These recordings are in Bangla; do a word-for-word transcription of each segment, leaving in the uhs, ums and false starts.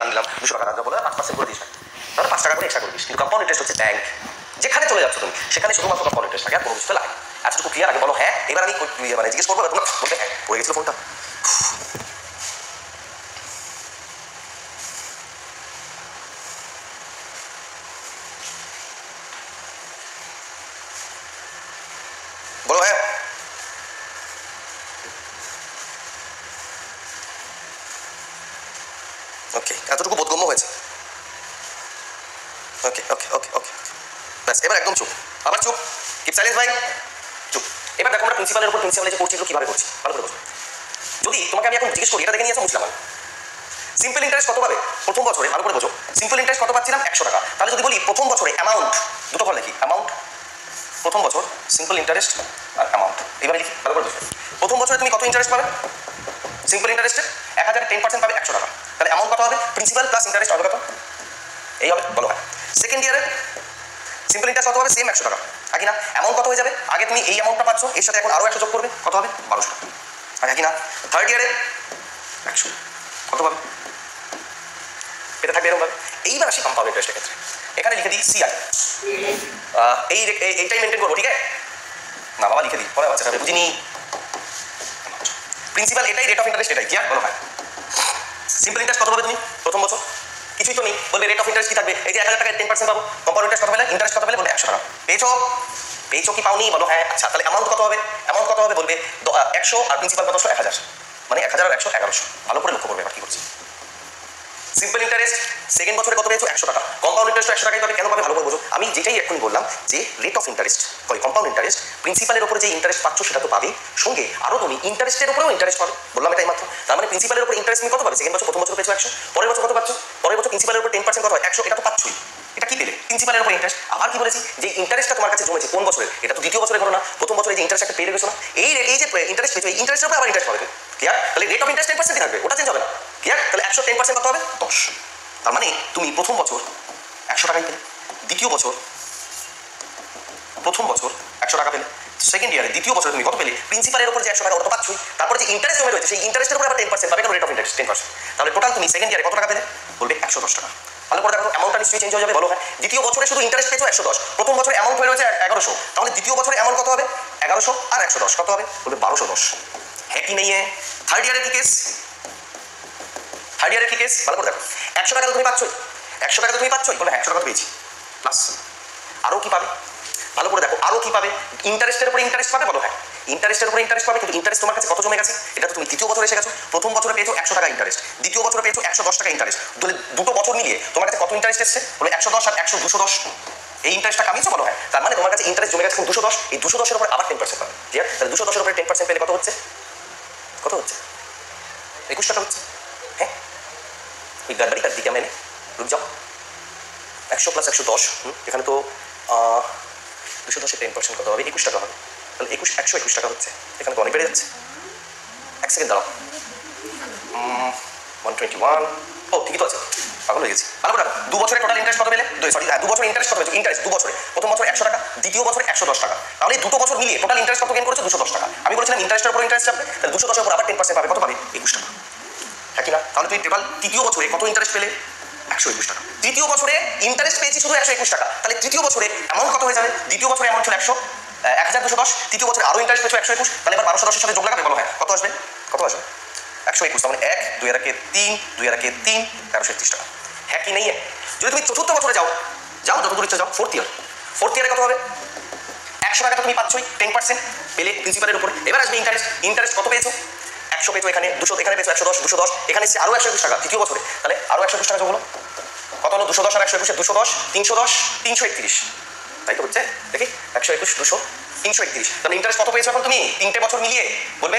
নিলাম দুশো টাকা দাম বলে পাঁচ পার্সেন্ট করে দিস, তাহলে পাঁচ টাকা করে এক্সট্রা করে দিস। কিন্তু কম্পাউন্ড ইন্টারেস্ট হচ্ছে ব্যাংক, যেখানে চলে যাচ্ছ তুমি সেখানে শুধুমাত্র কম্পাউন্ড ইন্টারেস্ট থাকে, আর কোনো কিছু লাগে। এতটুকু ক্লিয়ার? আগে বলো হ্যাঁ, এবার আমি মানে জিজ্ঞেস করবো, তোমরা বলতে হ্যাঁ। পড়ে গেছিল ফোনটা। বলো হ্যাঁ। ওকে, এতটুকু বোধগম্য হয়েছে। ওকে ওকে ওকে ওকে ব্যাস, এবার একদম চুপ, আবার চুপ, কিপ সাইলেন্স ভাই, চুপ। এবার দেখো আমরা প্রিন্সিপালের উপর প্রিন্সিপাল যে করছি কীভাবে করছি ভালো করে বোঝো। যদি তোমাকে আমি এখন জিজ্ঞেস করি, এটা দেখে নিয়েছো মুছলাম, সিম্পল ইন্টারেস্ট কত পাবে প্রথম বছরে, ভালো করে বোঝো। সিম্পল ইন্টারেস্ট কত পাচ্ছিলাম? একশো টাকা। তাহলে যদি বলি প্রথম বছরে অ্যামাউন্ট, দুটো ঘর লিখি, অ্যামাউন্ট প্রথম বছর, সিম্পল ইন্টারেস্ট আর অ্যামাউন্ট, এইভাবে লিখি, ভালো করে বুঝবে। প্রথম বছরে তুমি কত ইন্টারেস্ট পাবে? সিম্পল ইন্টারেস্টে এক হাজার টেন পার্সেন্ট পাবে একশো টাকা। তাহলে অ্যামাউন্ট কত হবে? প্রিন্সিপাল প্লাস ইন্টারেস্ট হবে কত? এই হবে, বলো হয়। সেকেন্ড ইয়ারে সিম্পল ইন্টারেস্ট কত হবে? সেম একশো টাকা। আগে না অ্যামাউন্ট কত হয়ে যাবে? আগে তুমি এই অ্যামাউন্টটা পাচ্ছ, এর সাথে এখন আরও একশো যোগ করবে, কত হবে? বারোশো টাকা। আগে কি না? থার্ড ইয়ারে একশো, কত পাবে? এটা থাকবে এরকমভাবে। এইবার আসি কম্পাউন্ড ইন্টারেস্টের ক্ষেত্রে, এখানে লিখে দিই সিআই, এই এইটাই মেনটেন করবো, ঠিক আছে না বাবা? লিখে দিই, পরে বাচ্চা যাবে, বুঝিনি। প্রিন্সিপাল এটাই, রেট অফ ইন্টারেস্ট এটাই, কি আর বলো হয়। সিম্পল ইন্টারেস্ট কত পাবে তুমি প্রথম বছর? কিছুই তো নেই, বলবে রেট অফ ইন্টারেস্ট কি থাকবে? এই যে এক হাজার টাকায় টেন পার্সেন্ট পাবো। কম্পাউন্ড ইন্টারেস্ট কত পেলে? ইন্টারেস্ট কত পেলে? বলবে একশো টাকা। পেয়েছো? পেয়েছো কি পাওনি? বলো হ্যাঁ। আচ্ছা, তাহলে অ্যামাউন্ট কত হবে? অ্যামাউন্ট কত হবে? বলবে একশো, আর প্রিন্সিপাল কত? এক হাজার, মানে এক হাজার আর একশো এগারোশো। ভালো করে লক্ষ্য করবে এবার কি করছি। সিম্পল ইন্টারেস্ট সেকেন্ড বছরে কত পেয়েছো? একশো টাকা। কম্পাউন্ড ইন্টারেস্ট একশো টাকাই পাবে, কেন পাবে? ভালো করে বোঝো। আমি যেটাই এক্ষুনি বললাম যে রেট অফ ইন্টারেস্ট হয় কম্পাউন্ড ইন্টারেস্ট, প্রিন্সিপালের উপরে যে ইন্টারেস্ট পাচ্ছ সেটা তো পাবে, সঙ্গে আরও তুমি ইন্টারেস্টের উপরেও ইন্টারেস্ট পাবে, বললাম এটাই মাত্র। তার মানে প্রিন্সিপালের উপর ইন্টারেস্ট তুমি কত পাবে? সেকেন্ড বছর, প্রথম বছর পেয়েছো একশো, পরের বছর কত পাচ্ছ? পরের বছর প্রিন্সিপালের উপর টেন পার্সেন্ট কত হয়? একশো, এটা তো পাচ্ছই। এটা কি পেলে? প্রিন্সিপালের উপর ইন্টারেস্ট। আবার কি বলেছি? যে ইন্টারেস্টটা তোমার কাছে জমেছে কোন বছরে? এটা তো দ্বিতীয় বছরে ঘটনা। প্রথম বছরে যে ইন্টারেস্ট একটা পেয়ে গেছো না, এই এই যে ইন্টারেস্ট পেয়েছো, এই ইন্টারেস্টের উপরে আবার ইন্টারেস্ট পাবে, ক্লিয়ার? তাহলে রেট অফ ইন্টারেস্ট টেন পার্সেন্টই থাকবে, ওটা চেঞ্জ হবে না, ক্লিয়ার? তাহলে একশো টেন পার্সেন্ট কত হবে? দশ। তার মানে তুমি প্রথম বছর একশো টাকাই পেলে, দ্বিতীয় বছর প্রথম বছর একশো টাকা পেলে, সেকেন্ড ইয়ারে দ্বিতীয় বছরে তুমি কত পেলে? প্রিন্সিপালের উপর যে একশো টাকা ওটা তো পাচ্ছই, তারপরে যে ইন্টারেস্ট জমে রয়েছে সেই ইন্টারেস্টের উপর আবার টেন পার্সেন্ট পাবে, কারণ rate of interest ten percent. তাহলে টোটাল তুমি সেকেন্ড ইয়ারে কত টাকা পেলে? বলবে একশো দশ টাকা। ভালো করে দেখো, অ্যামাউন্টটা নিশ্চয়ই চেঞ্জ হয়ে যাবে, বলো হ্যাঁ। দ্বিতীয় বছরে শুধু ইন্টারেস্ট পেয়েছো একশো দশ, প্রথম বছরে অ্যামাউন্ট হয়ে রয়েছে এগারোশো, তাহলে দ্বিতীয় বছরে অ্যামাউন্ট কত হবে? এগারোশো আর একশো দশ কত হবে? বলবে বারোশো দশ। হ্যাঁ কি নেই? থার্ড ইয়ারে কি কেস? থার্ড ইয়ারে কি কেস? ভালো করে দেখো, একশো টাকা তো তুমি পাচ্ছই, একশো টাকা তো তুমি পাচ্ছই, বলে একশো টাকা পেয়েছি, প্লাস আরও কি পাবে? ভালো করে দেখো, আরও কি পাবে? ইন্টারেস্টের উপরে ইন্টারেস্ট পাবে, বলো হ্যাঁ। ইন্টারেস্টের উপরে ইন্টারেস্ট পাবে, কিন্তু ইন্টারেস্ট তোমার কাছে কত জমে গেছে? এটা তো তুমি তৃতীয় বছরে এসে গেছো। প্রথম বছরে পেয়েছো একশো টাকা ইন্টারেস্ট, দ্বিতীয় বছরে পেয়েছো একশো দশ টাকা ইন্টারেস্ট, তাহলে দুটো বছর মিলিয়ে তোমার কাছে কত ইন্টারেস্ট এসছে? বলে একশো দশ আর একশো, দুশো দশ। এই ইন্টারেস্টটা কামিয়েছো, বলো হ্যাঁ। তার মানে তোমার কাছে ইন্টারেস্ট জমে গেছে দুশো দশ, এই দুশো দশের উপরে আবার টেন পার্সেন্ট পাবে, ঠিক আছে? তাহলে দুশো দশের উপরে টেন পার্সেন্ট পেলে কত হচ্ছে? কত হচ্ছে? একুশ টাকা হচ্ছে, হ্যাঁ। ওই গাড়বাড়ি তার দিকে মেনে রুক যাও, একশো প্লাস একশো দশ, এখানে তো দুশো দশে টেন পার্সেন্ট কত হবে? একুশ টাকা হবে। তাহলে একুশ একশো একুশ টাকা হচ্ছে, এখানে তো অনেক বেড়ে যাচ্ছে। এক সেকেন্ড দাঁড়াও, ওয়ান টোয়েন্টি ওয়ান, ও ঠিকই তো আছে, পাগল হয়ে গেছি। ভালো করে দু বছরে টোটাল ইন্টারেস্ট কত পেলে? সরি হ্যাঁ, দু বছর ইন্টারেস্ট কত পেয়েছো? ইন্টারেস্ট দু বছরে, প্রথম বছর একশো টাকা, দ্বিতীয় বছরে একশো দশ টাকা, তাহলে দুটো বছর মিলিয়ে টোটাল ইন্টারেস্ট কত গেন করেছো? দুশো দশ টাকা। আমি বলছিলাম ইন্টারেস্টের উপর ইন্টারেস্ট যাবে, তাহলে দুশো দশের উপর আবার টেন পার্সেন্ট পাবে, কত পাবে? একুশ টাকা, হ্যাঁ কি না? তাহলে তুই টোটাল তৃতীয় বছরে কত ইন্টারেস্ট পেলে? একশো একুশ টাকা। তৃতীয় বছরে ইন্টারেস্ট পেয়েছি শুধু একশো একুশ টাকা, তাহলে তৃতীয় বছরে অ্যামাউন্ট কত হয়ে যাবে? দ্বিতীয় বছরে অ্যামাউন্ট ছিল একশো এক হাজার দুশো দশ, তৃতীয় বছরে আরও ইন্টারেস্ট পেয়েছো একশো একুশ, তাহলে এবার বারোশো দশের সাথে যোগ লাগাবে, বলো হ্যাঁ। কত আসবে? কত আসবে? একশো একুশ, মানে এক, দুই আর একে তিন, দুই আর একে তিন, তেরোশো একত্রিশ টাকা। হ্যাঁ কি নেই? যদি তুমি চতুর্থ বছরে যাও, যাও যত দূর ইচ্ছা যাও, ফোর্থ ইয়ার, ফোর্থ ইয়ারে কত হবে? একশো টাকা তুমি পাচ্ছই, টেন পার্সেন্ট পেলে প্রিন্সিপালের উপরে। এবার আসবে ইন্টারেস্ট, ইন্টারেস্ট কত পেয়েছো? একশো পেয়েছো, এখানে দুশো, এখানে পেয়েছো একশো দশ, দুশো দশ, এখানে এসে আরও একশো একুশ টাকা তৃতীয় বছরে, তাহলে আরও একশো একুশ টাকা যোগ হলো, কত হলো? দুশো দশ আর একশো একুশে দুশো দশ, তিনশো দশ, তিনশো একত্রিশ, তাই তো হচ্ছে, দেখি একশো একুশ, দুশো, তিনশো একত্রিশ। তাহলে ইন্টারেস্ট কত পেয়েছো এখন তুমি তিনটে বছর মিলিয়ে? বলবে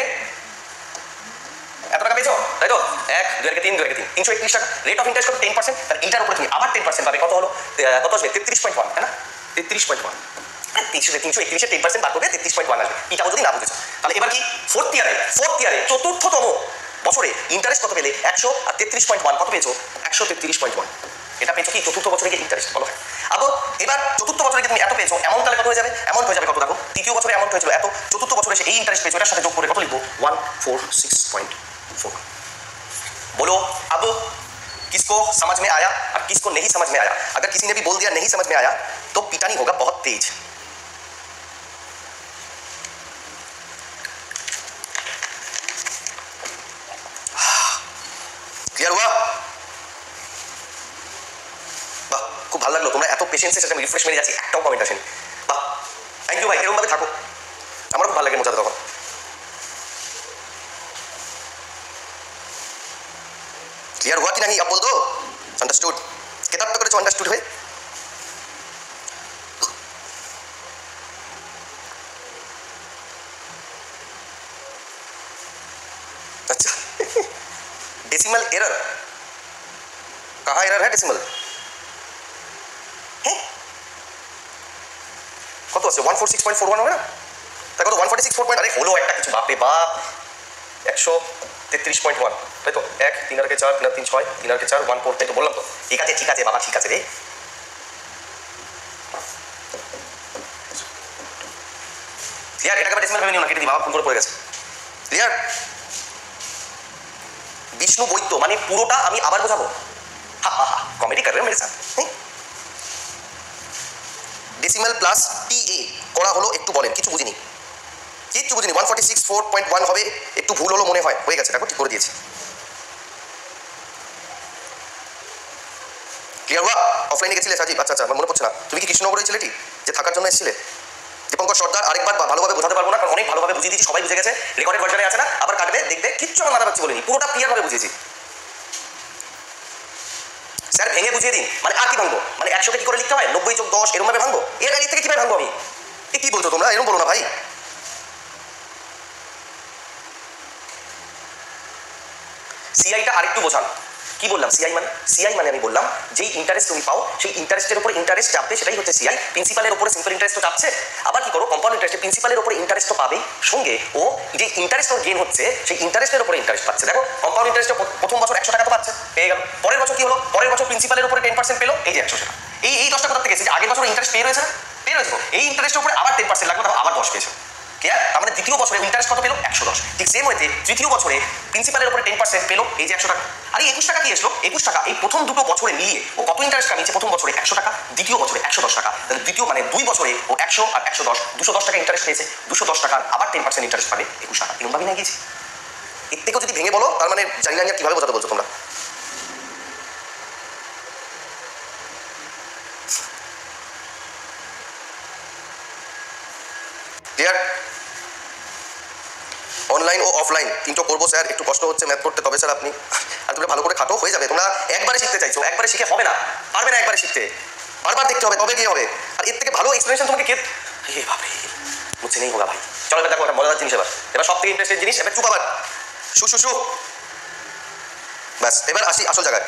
এত টাকা পেয়েছো, তাই তো? এক, দুই আর তিন, দুই আর তিন, তিনশো একত্রিশ টাকা। রেট অফ ইন্টারেস্ট কত? টেন পার্সেন্ট, তাহলে এইটার উপরে তুমি আবার টেন পার্সেন্ট পাবে, কত হলো? কত আসবে? তেত্রিশ পয়েন্ট ওয়ান, তাই না? তেত্রিশ পয়েন্ট ওয়ান, তিনশো তিনশো একত্রিশে টেন পার্সেন্ট বার করবে, তেত্রিশ পয়েন্ট ওয়ান আসবে। এটাও যদি না বুঝেছো, তাহলে এবার কি ফোর্থ ইয়ারে, ফোর্থ ইয়ারে চতুর্থতম বছরে ইন্টারেস্ট কত পেলে? একশো আর তেত্রিশ পয়েন্ট ওয়ান, কত পেয়েছো? একশো তেত্রিশ পয়েন্ট ওয়ান। এটা পেয়েছো কি চতুর্থ বছরে গিয়ে ইন্টারেস্ট, বলো হ্যাঁ। আবার এবার চতুর্থ বছরে তুমি এত পেয়েছো, অ্যামাউন্ট তাহলে কত হয়ে যাবে? অ্যামাউন্ট হয়ে যাবে কত? দেখো, তৃতীয় বছরে অ্যামাউন্ট হয়েছিল এত, চতুর্থ বছরে এসে এই ইন্টারেস্ট পেয়েছো, এটার সাথে যোগ করে কত লিখবো? One four six point four. বলো আব किसको समझ में आया और किसको नहीं समझ में आया। अगर किसी ने भी बोल दिया नहीं समझ में आया तो पिटानी होगा बहुत तेज। ক্লিয়ার हुआ? বাহ, খুব ভালো লাগলো, তোমরা এত পেশেন্সের সাথে রিফ্রেশ মেরে যাচ্ছি, একটাও কমেন্ট আসেনি। বাহ, থ্যাংক ইউ ভাই, এরকম ভাবে থাকো, আমার খুব ভালো লাগে মজাতে। তখন क्लियर हुआ कि नहीं अब बोल दो। अंडरस्टूड कितना तो करेছো अंडरस्टूड হয়ে? अच्छा डेसिमल एरर, कहाँ एरर है डेसिमल? है কত আছে one forty-six point four one হবে না? তাই কত one forty-six four point, আরে হলো একটা কিছু, বাপ রে বাপ, একশো তেত্রিশ পয়েন্ট ওয়ান, তাই তো? এক তিন আর কে চার, তিন আর তিন ছয়, তিন আর কে চার, ওয়ান ফোর, তাই তো বললাম তো? ঠিক আছে ঠিক আছে বাবা, ঠিক আছে রে। ক্লিয়ার? এটাকে ডেসিমাল ভেবে নিও না, কেটে দিই, বাবা ফোন করে পড়ে গেছে। ক্লিয়ার? বিষ্ণু বৈদ্য মানে পুরোটা আমি আবার বোঝাবো? হা হা হা, কমেডি কর রে মেরে সাথ। ডেসিমাল প্লাস টি এ করা হলো, একটু বলেন, কিছু বুঝিনি, কিচ্ছু বুঝিনি। One forty six four point one হবে, একটু ভুল হলো মনে হয়, হয়ে গেছে, দেখো ঠিক করে দিয়েছি। ক্লিয়ার হওয়া? অফলাইনে গেছিলে সাজিব? আচ্ছা আচ্ছা, আমার মনে পড়ছে না, তুমি কি কৃষ্ণনগরের ছেলেটি যে থাকার জন্য এসেছিলে? দীপঙ্কর সর্দার, আরেকবার ভালোভাবে বোঝাতে পারবো না, কারণ অনেক ভালোভাবে বুঝিয়ে দিয়েছি, সবাই বুঝে গেছে, রেকর্ডেড ভার্জনে আছে না, আবার কাটবে দেখবে, কিচ্ছু আমার মাথা পাচ্ছি বলিনি, পুরোটা ক্লিয়ার ভাবে বুঝিয়েছি। স্যার ভেঙে বুঝিয়ে দিন, মানে আর কি ভাঙবো? মানে একশোকে কি করে লিখতে হয়, নব্বই যোগ দশ এরকম ভাবে ভাঙবো? এর আগে থেকে কিভাবে ভাঙবো আমি? এ কি বলছো তোমরা, এরকম বলো না ভাই। সিআইটা আরেকটু বোঝান, কি বললাম? সিআই মানে সিআই মানে আমি বললাম যেই ইন্টারেস্ট তুমি পাও সেই ইন্টারেস্টের উপর ইন্টারেস্ট চাপবে, সেটাই হচ্ছে সিআই। প্রিন্সিপালের উপরে সিম্পল ইন্টারেস্ট তো চাপছে, আবার কি করো, কম্পাউন্ড ইন্টারেস্টে প্রিন্সিপালের উপরে ইন্টারেস্ট তো পাবেই, সঙ্গে ও যে ইন্টারেস্ট ওর গেইন হচ্ছে সেই ইন্টারেস্টের উপরে ইন্টারেস্ট পাচ্ছে। দেখো কম্পাউন্ড ইন্টারেস্টে প্রথম বছর একশো টাকা তো পাচ্ছে, পেয়ে গেল। পরের বছর কি হলো, পরের বছর প্রিন্সিপালের উপরে টেন পার্সেন্ট পেলো, এই যে একশো টাকা। এই এই দশটা কোথা থেকে এসেছে? আগের বছর ইন্টারেস্ট পেয়ে রয়েছে না, পেয়ে রয়েছে, এই ইন্টারেস্টের উপরে আবার টেন পার্সেন্ট লাগলো, তারপর আবার দশ পেয়েছে। ক্লিয়ার? তার মানে দ্বিতীয় বছরে ইন্টারেস্ট কত পেলো? একশো দশ। ঠিক সেম ওয়েতে তৃতীয় বছরে প্রিন্সিপালের উপরে টেন পার্সেন্ট পেলো, এই যে একশো টাকা। আর এই একুশ টাকা কি এসলো? একুশ টাকা এই প্রথম দুটো বছরে মিলিয়ে ও কত ইন্টারেস্ট কামিয়েছে? প্রথম বছরে একশো টাকা, দ্বিতীয় বছরে একশো দশ টাকা। তাহলে দ্বিতীয় মানে দুই বছরে ও একশো আর একশো দশ, দুশো দশ টাকা ইন্টারেস্ট পেয়েছে, দুশো দশ টাকার আবার টেন পার্সেন্ট ইন্টারেস্ট পাবে, একুশ টাকা। এরকমভাবেই নিয়ে গিয়েছি। এর থেকেও যদি ভেঙে বলো, তার মানে জানি না কিভাবে বোঝাতে বলছো তোমরা। ক্লিয়ার? অনলাইন ও অফলাইন তিনটো করবো স্যার, একটু কষ্ট হচ্ছে ম্যাথ করতে, তবে স্যার আপনি আর তোমরা ভালো করে খাটো, হয়ে যাবে। তোমরা একবারে শিখতে চাইছো, একবারে শিখে হবে না, পারবে না একবারে শিখতে, বারবার দেখতে হবে, তবে গিয়ে হবে। আর এর থেকে ভালো এক্সপ্লেনেশন তোমাকে কে, হে বাপরে মুঝে নেই হোগা ভাই। চলো এবার দেখো একটা মজাদার জিনিস, এবার এবার সব থেকে ইন্টারেস্টেড জিনিস, এবার চুপ আবার শু শু শু, ব্যাস এবার আসি আসল জায়গায়।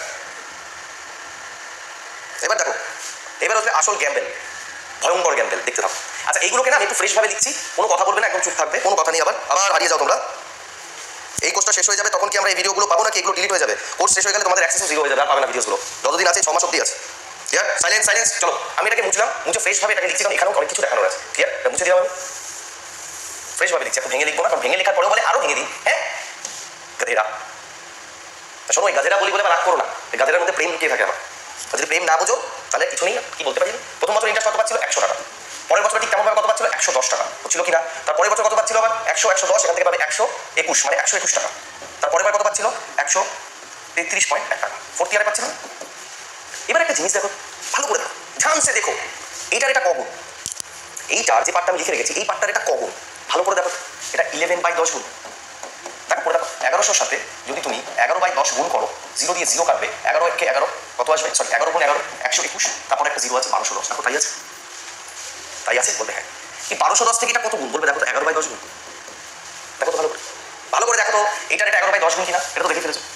এবার দেখো, এবার হচ্ছে আসল গ্যাম্বেল, ভয়ঙ্কর গ্যাম্বেল, দেখতে থাকো। আচ্ছা এইগুলোকে না আমি একটু ফ্রেশভাবে লিখছি, কোনো কথা বলবে না, একদম চুপ থাকবে, কোনো কথা নেই, আবার আবার হারিয়ে যাও তোমরা। এই কোর্সটা শেষ হয়ে যাবে, তখন কি আমরা এই ভিডিওগুলো পাবো নাকি এগুলো ডিলিট হয়ে যাবে? কোর্স শেষ হয়ে গেলে তোমাদের অ্যাক্সেস জিরো হয়ে যাবে, আর পাবে না ভিডিওগুলো, যতদিন আছে ছ মাস অব্দি আছে। ক্লিয়ার? Silence silence. চলো আমি এটাকে মুছলাম, মুছে ফ্রেশভাবে এটাকে লিখছি, কারণ এখানেও অনেক কিছু দেখানোর আছে। ক্লিয়ার? মুছে দিলাম আমি, ফ্রেশভাবে লিখছি, এখন ভেঙে লিখবো না, কারণ ভেঙে লেখার পরেও বলে আরও ভেঙে দিই। হ্যাঁ গাধেরা, শোনো, এই গাধেরা বলি বলে রাগ করো না, এই গাধেরার মধ্যে প্রেম কে থাকে আমার? যদি প্রেম না বোঝো তাহলে কিছু নেই, কি বলতে পারি। প্রথম বছর ইন্টারেস্ট কত পাচ্ছিল? একশো টাকা। পরের বছর ঠিক তেমনভাবে কত পাচ্ছিল? একশো দশ টাকা হচ্ছিল কিনা? তারপরের বছর কত পাচ্ছিল আবার? একশো একশো দশ, এখান থেকে পাবে একশো একুশ, মানে একশো একুশ টাকা। তারপরের বার কত পাচ্ছিল? একশো তেত্রিশ পয়েন্ট এক টাকা। ফোর্থ ইয়ারে পাচ্ছিল। এবার একটা জিনিস দেখো, ভালো করে দেখো, ধ্যানসে দেখো, এইটার এটা কগুণ, এইটার যে পার্টটা আমি লিখে রেখেছি, এই পার্টটার এটা কগুণ, ভালো করে দেখো, এটা ইলেভেন বাই দশ গুণ। দেখো করে দেখো, এগারোশোর সাথে যদি তুমি এগারো বাই দশ গুণ করো, জিরো দিয়ে জিরো কাটবে, এগারো একে এগারো, কত আসবে? সরি এগারো গুণ এগারো, একশো একুশ, তারপরে একটা জিরো আছে বারোশো দশ। দেখো তাই আছে, তাই আছে, বলবে হ্যাঁ। এই বারোশো দশ থেকে এটা কত গুণ বলবে? দেখো তো এগারো বাই দশ গুণ, দেখো তো ভালো করে, ভালো করে দেখো তো, এটার এটা এগারো বাই দশ গুণ কিনা, এটা তো দেখে ফেলেছো।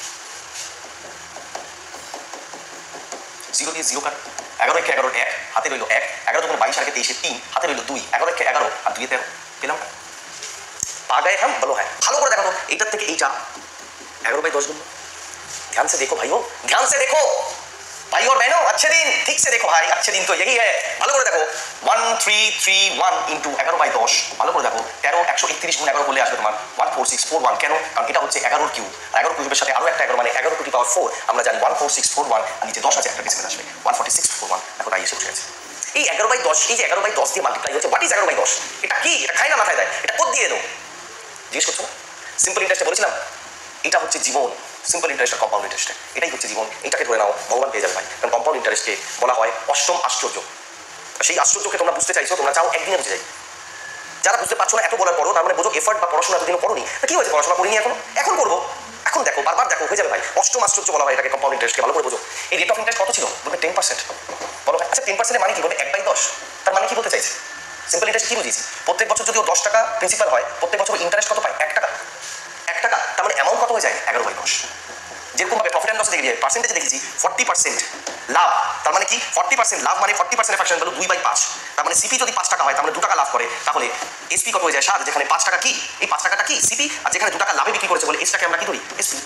জিরো দিয়ে জিরো কাটবে, এগারো একে এগারো এক, হাতে রইল এক, এগারো তখন বাইশ আগে তেইশে তিন, হাতে রইল দুই, এগারো একে এগারো আর দুইয়ে তেরো, পেলাম না? পা গায়ে হ্যাঁ বলো হ্যাঁ। ভালো করে দেখো তো, এইটার থেকে এইটা এগারো বাই দশ গুণ। ध्यान से देखो भाइयों, ध्यान से देखो भाइयों और बहनों, अच्छे दिन ठीक से देखो भाई, अच्छे दिन तो यही है। ভালো করে দেখো one three three one into এগারো বাই দশ, ভালো করে দেখো তেরো একশো একত্রিশ গুণ এগারো বলে আসবে তোমার one four six four one. কেন? কারণ এটা হচ্ছে এগারোর কিউব, আর এগারো কিউবের সাথে আরো একটা এগারো মানে এগারো টু দি পাওয়ার ফোর। আমরা জানি one four six four one, আর নিচে দশ আছে একটা ডিসিমেল আসবে one forty six four one. দেখো তাই এসে বসে গেছে। এই এগারো বাই দশ, এই যে এগারো বাই দশ দিয়ে মাল্টিপ্লাই হচ্ছে, হোয়াট ইজ এগারো বাই দশ? এটা কি? এটা খায় না মাথায় দেয়, এটা কোড দিয়ে দেবো। জিজ্ঞেস করছো না? সিম্পল ইন্টারেস্টে বলেছিলাম এটা হচ্ছে জীবন। সিম্পল ইন্টারেস্ট আর কম্পাউন্ড ইন্টারেস্টে এটাই হচ্ছে জীবন। এটাকে ধরে নাও, ভগবান পেয়ে যাবে ভাই। কারণ কম্পাউন্ড ইন্টারেস্টকে বলা হয় অষ্টম আশ্চর্য। সেই আশ্চর্যকে তোমরা বুঝতে চাইছো, তোমরা চাও একদিনে বুঝে যাই। যারা বুঝতে পারছো না এত বলার পরও, তার মানে বোঝো এফর্ট বা পড়াশোনা এতদিনও পড়োনি। কি হয়েছে, পড়াশোনা করিনি এখনো, এখন করবো। এখন দেখো, বারবার দেখো, হয়ে যাবে ভাই। অষ্টম আশ্চর্য বলা হয় এটাকে, কম্পাউন্ড ইন্টারেস্টকে। ভালো করে বোঝো। এই রেট অফ ইন্টারেস্ট কত ছিল? বলবে টেন পার্সেন্ট। বলো ভাই, আচ্ছা টেন পার্সেন্টের মানে কি? বলবে এক বাই দশ। তার মানে কি বলতে চাইছে? সিম্পল ইন্টারেস্ট কি বুঝিয়েছি? প্রত্যেক বছর যদি ও দশ টাকা প্রিন্সিপাল হয়, প্রত্যেক বছর ইন্টারেস্ট কত পায়? এক টাকা। এক টাকা, তার মানে অ্যামাউন্ট কত হয়ে যায়? এগারো বাই দশ। যেরকম ভাবে প্রফিট অ্যান্ড লসে দেখে পার্সেন্টেজ দেখেছি ফর্টি পার্সেন্ট লাভ, তার মানে কি? ফর্টি পার্সেন্ট লাভ মানে ফর্টি পার্সেন্ট ফ্র্যাকশন ভ্যালু দুই বাই পাঁচ। তার মানে সিপি যদি পাঁচ টাকা হয়, তার মানে দু টাকা লাভ করে, তাহলে এসপি কত হয়ে যায়? সাত। যেখানে পাঁচ টাকা কি, এই পাঁচ টাকাটা কি সিপি, আর যেখানে দু টাকা লাভে বিক্রি করেছে বলে এসটাকে আমরা কি ধরি? এসপি।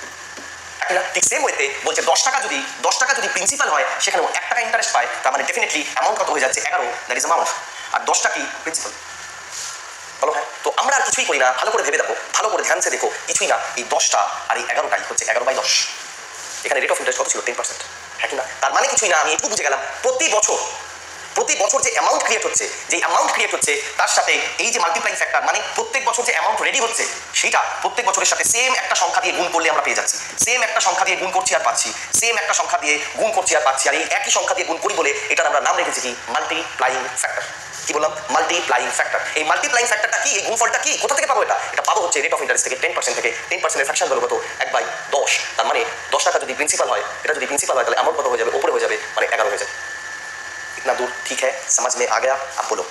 ঠিক সেম ওয়েতে বলছে দশ টাকা যদি দশ টাকা যদি প্রিন্সিপাল হয়, সেখানে এক টাকা ইন্টারেস্ট পায়, তার মানে ডেফিনেটলি অ্যামাউন্ট কত হয়ে যাচ্ছে? এগারো। That is amount. আর দশটা কি? প্রিন্সিপাল। বলো হ্যাঁ। তো আমরা আর কিছুই করি না, ভালো করে ভেবে দেখো, ভালো করে ধ্যান সে দেখো, কিছুই না। এই দশটা আর এই এগারোটাই হচ্ছে এগারো বাই দশ। এখানে রেট অফ ইন্টারেস্ট কত ছিল? Ten percent. হ্যাঁ কি না? তার মানে কিছুই না, আমি একটু বুঝে গেলাম। প্রতি বছর প্রতি বছর যে অ্যামাউন্ট ক্রিয়েট হচ্ছে, যে অ্যামাউন্ট ক্রিয়েট হচ্ছে তার সাথে এই যে মাল্টিপ্লাইং ফ্যাক্টর, মানে প্রত্যেক বছর যে অ্যামাউন্ট রেডি হচ্ছে, সেটা প্রত্যেক বছরের সাথে সেম একটা সংখ্যা দিয়ে গুণ করলে আমরা পেয়ে যাচ্ছি। সেম একটা সংখ্যা দিয়ে গুণ করছি আর পাচ্ছি, সেম একটা সংখ্যা দিয়ে গুণ করছি আর পাচ্ছি। আর এই একই সংখ্যা দিয়ে গুণ করি বলে এটার আমরা নাম রেখেছি কি? Multiplying factor. কি বললাম? Multiplying factor. এই মাল্টিপ্লাইং ফ্যাক্টরটা কি? এই গুণফলটা কি? কোথা থেকে পাবো এটা? এটা পাবো হচ্ছে রেট অফ ইন্টারেস্ট থেকে, টেন পার্সেন্ট থেকে। টেন পার্সেন্টের ফ্র্যাকশন ভ্যালু কত? এক বাই দশ। তার মানে দশ টাকা যদি প্রিন্সিপাল হয়, এটা যদি প্রিন্সিপাল হয়, তাহলে অ্যামাউন্ট কত হয়ে যাবে? উপরে হয়ে যাবে, মানে এগারো হয়ে যাবে। इतना दूर ठीक है, समझ में आ गया? आप बोलो।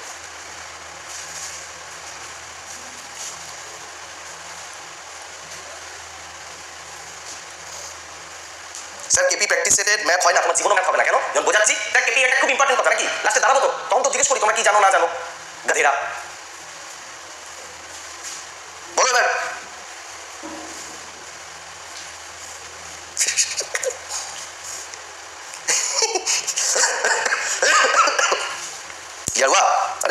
স্যার কেপি প্র্যাকটিস সেটেড ম্যাথ হয় না, তোমার জীবনও ম্যাথ হবে না কেন? যখন বোঝাচ্ছি দেখ কেপি এটা খুব ইম্পর্টেন্ট কথা নাকি, লাস্টে দাঁড়াবো তো, তখন তো জিজ্ঞেস করি তোমরা কি জানো না জানো, গাধেরা। বলো এবার। यार हुआ? अरे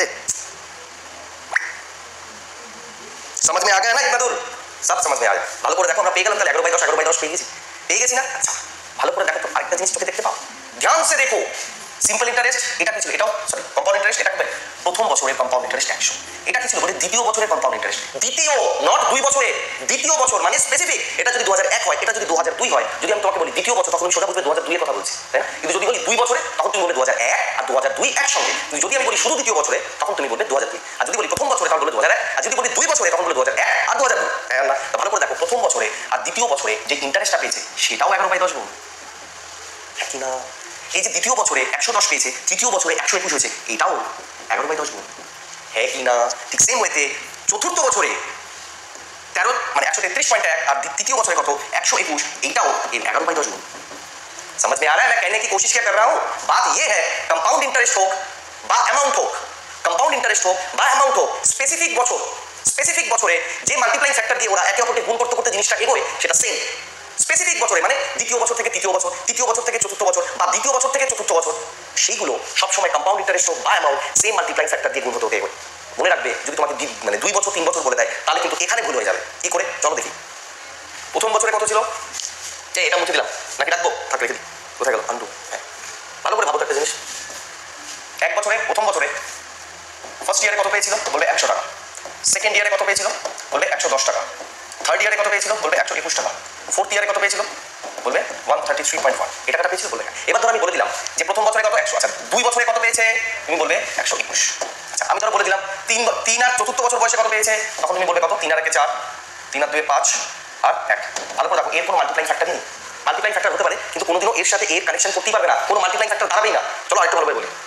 समझ में आ गया ना इतना दूर? सब समझ में आ गया। ভালো করে দেখো, আমরা পেয়ে গেলাম তাহলে এগারো বাই দশ। এগারো বাই দশ পেয়ে গেছি, পেয়ে গেছি না? আচ্ছা ভালো করে দেখো তো, আরেকটা জিনিস তোকে দেখতে পাও, ধ্যান সে দেখো। সিম্পল ইন্টারেস্ট এটা কি ছিল? এটাও সরি কম্পাউন্ড ইন্টারেস্ট। এটা প্রথম বছরের কম্পাউন্ড ইন্টারেস্ট একশো। এটা কি ছিল? বলে দ্বিতীয় বছরের কম্পাউন্ড ইন্টারেস্ট। দ্বিতীয়, নট দুই বছরের, দ্বিতীয় বছর মানে স্পেসিফিক। এটা যদি দু হাজার এক হয়, এটা যদি দু হাজার দুই হয়, যদি আমি তোমাকে বলি দ্বিতীয় বছর, তখন তুমি সোজা বুঝবে দু হাজার দুই এর কথা বলছি, তাই না? কিন্তু যদি বলি দুই বছরে, তখন তুমি বলবে দু হাজার এক আর দু হাজার দুই একসঙ্গে। যদি আমি বলি শুধু দ্বিতীয় বছরে, তখন তুমি বলবে দু হাজার দুই। আর যদি বলি প্রথম বছরে, তখন বলবে দু হাজার এক। আর যদি বলি দুই বছরে, তখন বলবে দু হাজার এক আর দু হাজার দুই। হ্যাঁ না? ভালো করে দেখো, প্রথম বছরে আর দ্বিতীয় বছরে যে ইন্টারেস্টটা পেয়েছে, সেটাও এগারো বাই দশ গুণ। হ্যাঁ কি না? এই যে দ্বিতীয় বছরে একশো দশ পেয়েছে, তৃতীয় বছরে একশো একুশ হয়েছে, এটাও এগারো বাই দশ গুণ। হ্যাঁ কি না? ঠিক সেম ওয়েতে চতুর্থ বছরে তেরো মানে একশো তেত্রিশ পয়েন্ট এক, আর তৃতীয় বছরে কত? একশো একুশ, এইটাও এই এগারো বাই দশ गुण। समझ में आ रहा है मैं कहने की कोशिश क्या कर रहा हूँ? बात ये है, कंपाउंड इंटरेस्ट হোক বা অ্যামাউন্ট হোক, कंपाउंड इंटरेस्ट হোক বা অ্যামাউন্ট হোক, স্পেসিফিক বছর স্পেসিফিক বছরে যে মাল্টিপ্লাইং ফ্যাক্টর দিয়ে ওরা একে অপরকে গুণ করতে করতে জিনিসটা এগোয়, সেটা সেম। স্পেসিফিক বছরে মানে দ্বিতীয় বছর থেকে তৃতীয় বছর, তৃতীয় বছর থেকে চতুর্থ বছর, বা দ্বিতীয় বছর থেকে চতুর্থ বছর, সেইগুলো সবসময় কম্পাউন্ড ইন্টারেস্ট হোক বা অ্যামাউন্ট সেম মাল্টিপ্লাইং ফ্যাক্টর দিয়ে গুণ হতে হতে এগোয়। মনে রাখবে, যদি তোমাকে মানে দুই বছর তিন বছর বলে দেয়, তাহলে কিন্তু এখানে ভুল হয়ে যাবে। কি করে? চলো দেখি। প্রথম বছরে কত ছিল? যে এটা মুছে দিলাম নাকি রাখবো? থাক, রেখে দিই। কোথায় গেল? আন্ডু। হ্যাঁ ভালো করে ভাবো একটা জিনিস। এক বছরে, প্রথম বছরে ফার্স্ট ইয়ারে কত পেয়েছিল? বলবে একশো টাকা। সেকেন্ড ইয়ারে কত পেয়েছিল? বলবে একশো দশ টাকা। থার্ড ইয়ারে কত পেয়েছিল? বলবে একশো একুশ টাকা। ফোর্থ ইয়ারে কত পেয়েছিল? বলবে one thirty three point one. এই টাকাটা পেয়েছিল বলবে। এবার ধর আমি বলে দিলাম যে প্রথম বছরে কত? একশো। আচ্ছা দুই বছরে কত পেয়েছে? তুমি বলবে একশো একুশ। আচ্ছা আমি ধর বলে দিলাম তিন তিন আর চতুর্থ বছর বয়সে কত পেয়েছে? তখন তুমি বলবে কত? তিন আর একে চার, তিন আর দুয়ে পাঁচ আর এক। ভালো করে দেখো, এর কোনো মাল্টিপ্লাইং ফ্যাক্টর নেই। মাল্টিপ্লাইং ফ্যাক্টর হতে পারে, কিন্তু কোনোদিনও এর সাথে এর কানেকশন করতেই পারবে না, কোনো মাল্টিপ্লাইং ফ্যাক্টর দাঁড়াবেই না। চলো আরেকটু ভালো বলি।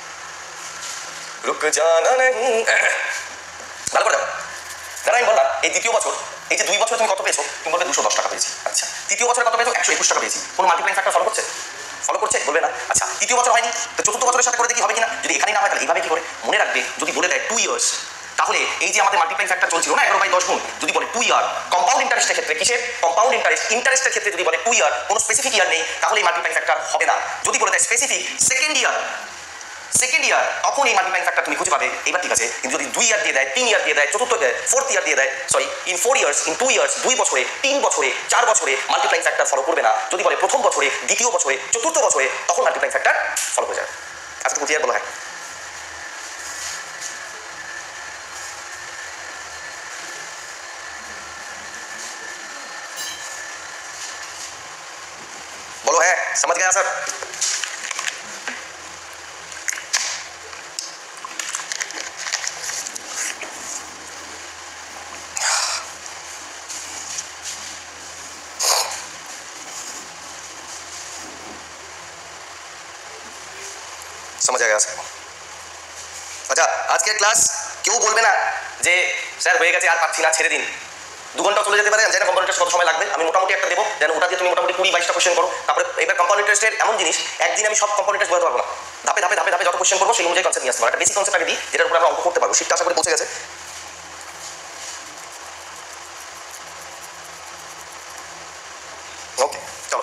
রুক জানা নেই। ভালো করে দেখো, যারা আমি বললাম এই দ্বিতীয় বছর, এই যে দুই বছরে তুমি কত পেয়েছো? তুমি বলবে দুশো দশ টাকা পেয়েছি। আচ্ছা তৃতীয় বছরে কত পেয়েছো? একশো একুশ টাকা পেয়েছি। কোনো মাল্টিপ্লাইং ফ্যাক্টর ফলো করছে? ফলো করছে? বলবে না। আচ্ছা তৃতীয় বছর হয়নি, তো চতুর্থ বছরের সাথে করে দেখি হবে কিনা। যদি এখানেই না হয়, তাহলে এইভাবে কি করে? মনে রাখবে, যদি বলে দেয় টু ইয়ার্স, তাহলে এই যে আমাদের মাল্টিপ্লাইং ফ্যাক্টর চলছিল না এগারো বাই দশ গুণ, যদি বলে টু ইয়ার কম্পাউন্ড ইন্টারেস্টের ক্ষেত্রে, কিসের কম্পাউন্ড ইন্টারেস্ট ইন্টারেস্টের ক্ষেত্রে যদি বলে টু ইয়ার, কোনো স্পেসিফিক ইয়ার নেই, তাহলে এই মাল্টিপ্লাইং ফ্যাক্টর হবে না। যদি বলে দেয় specific second year second year তখন এই মাল্টিপ্লাইং ফ্যাক্টর তুমি খুঁজে পাবে। এবার ঠিক আছে, কিন্তু যদি দুই ইয়ার দিয়ে দেয়, তিন ইয়ার দিয়ে দেয়, চতুর্থ ফোর্থ ইয়ার দিয়ে দেয়, sorry in four years in two years, দুই বছরে, তিন বছরে, চার বছরে মাল্টিপ্লাইং ফ্যাক্টর ফলো করবে না। যদি বলে প্রথম বছরে, দ্বিতীয় বছরে, চতুর্থ বছরে, তখন মাল্টিপ্লাইং ফ্যাক্টর ফলো হয়ে যাবে। এতটুকু ক্লিয়ার বলা হয়? बोलो है, समझ गया सर? समझ आएगा सर? अच्छा, आज के क्लास কেউ বলবে না যে স্যার হয়ে গেছে আর পাচ্ছি না, ছেড়ে দিন। দু ঘন্টা চলে যেতে পারে, জানি না কম্পাউন্ড ইন্টারেস্ট কত সময় লাগবে, আমি মোটামুটি একটা দেবো, যেন ওটা দিয়ে তুমি মোটামুটি কুড়ি বাইশটা কোশ্চেন করো। তারপরে এবার কম্পাউন্ড ইন্টারেস্টের এমন জিনিস, একদিন আমি সব কম্পাউন্ড ইন্টারেস্ট বোঝাতে পারবো না, ধাপে ধাপে ধাপে ধাপে যত কোশ্চেন করবো সেই অনুযায়ী কনসেপ্ট নিয়ে আসতে পারবো। একটা বেসিক কনসেপ্ট আগে দিই, যেটার উপরে আমরা অঙ্ক করতে পারবো। শিটটা আশা করি পৌঁছে গেছে। ওকে চলো,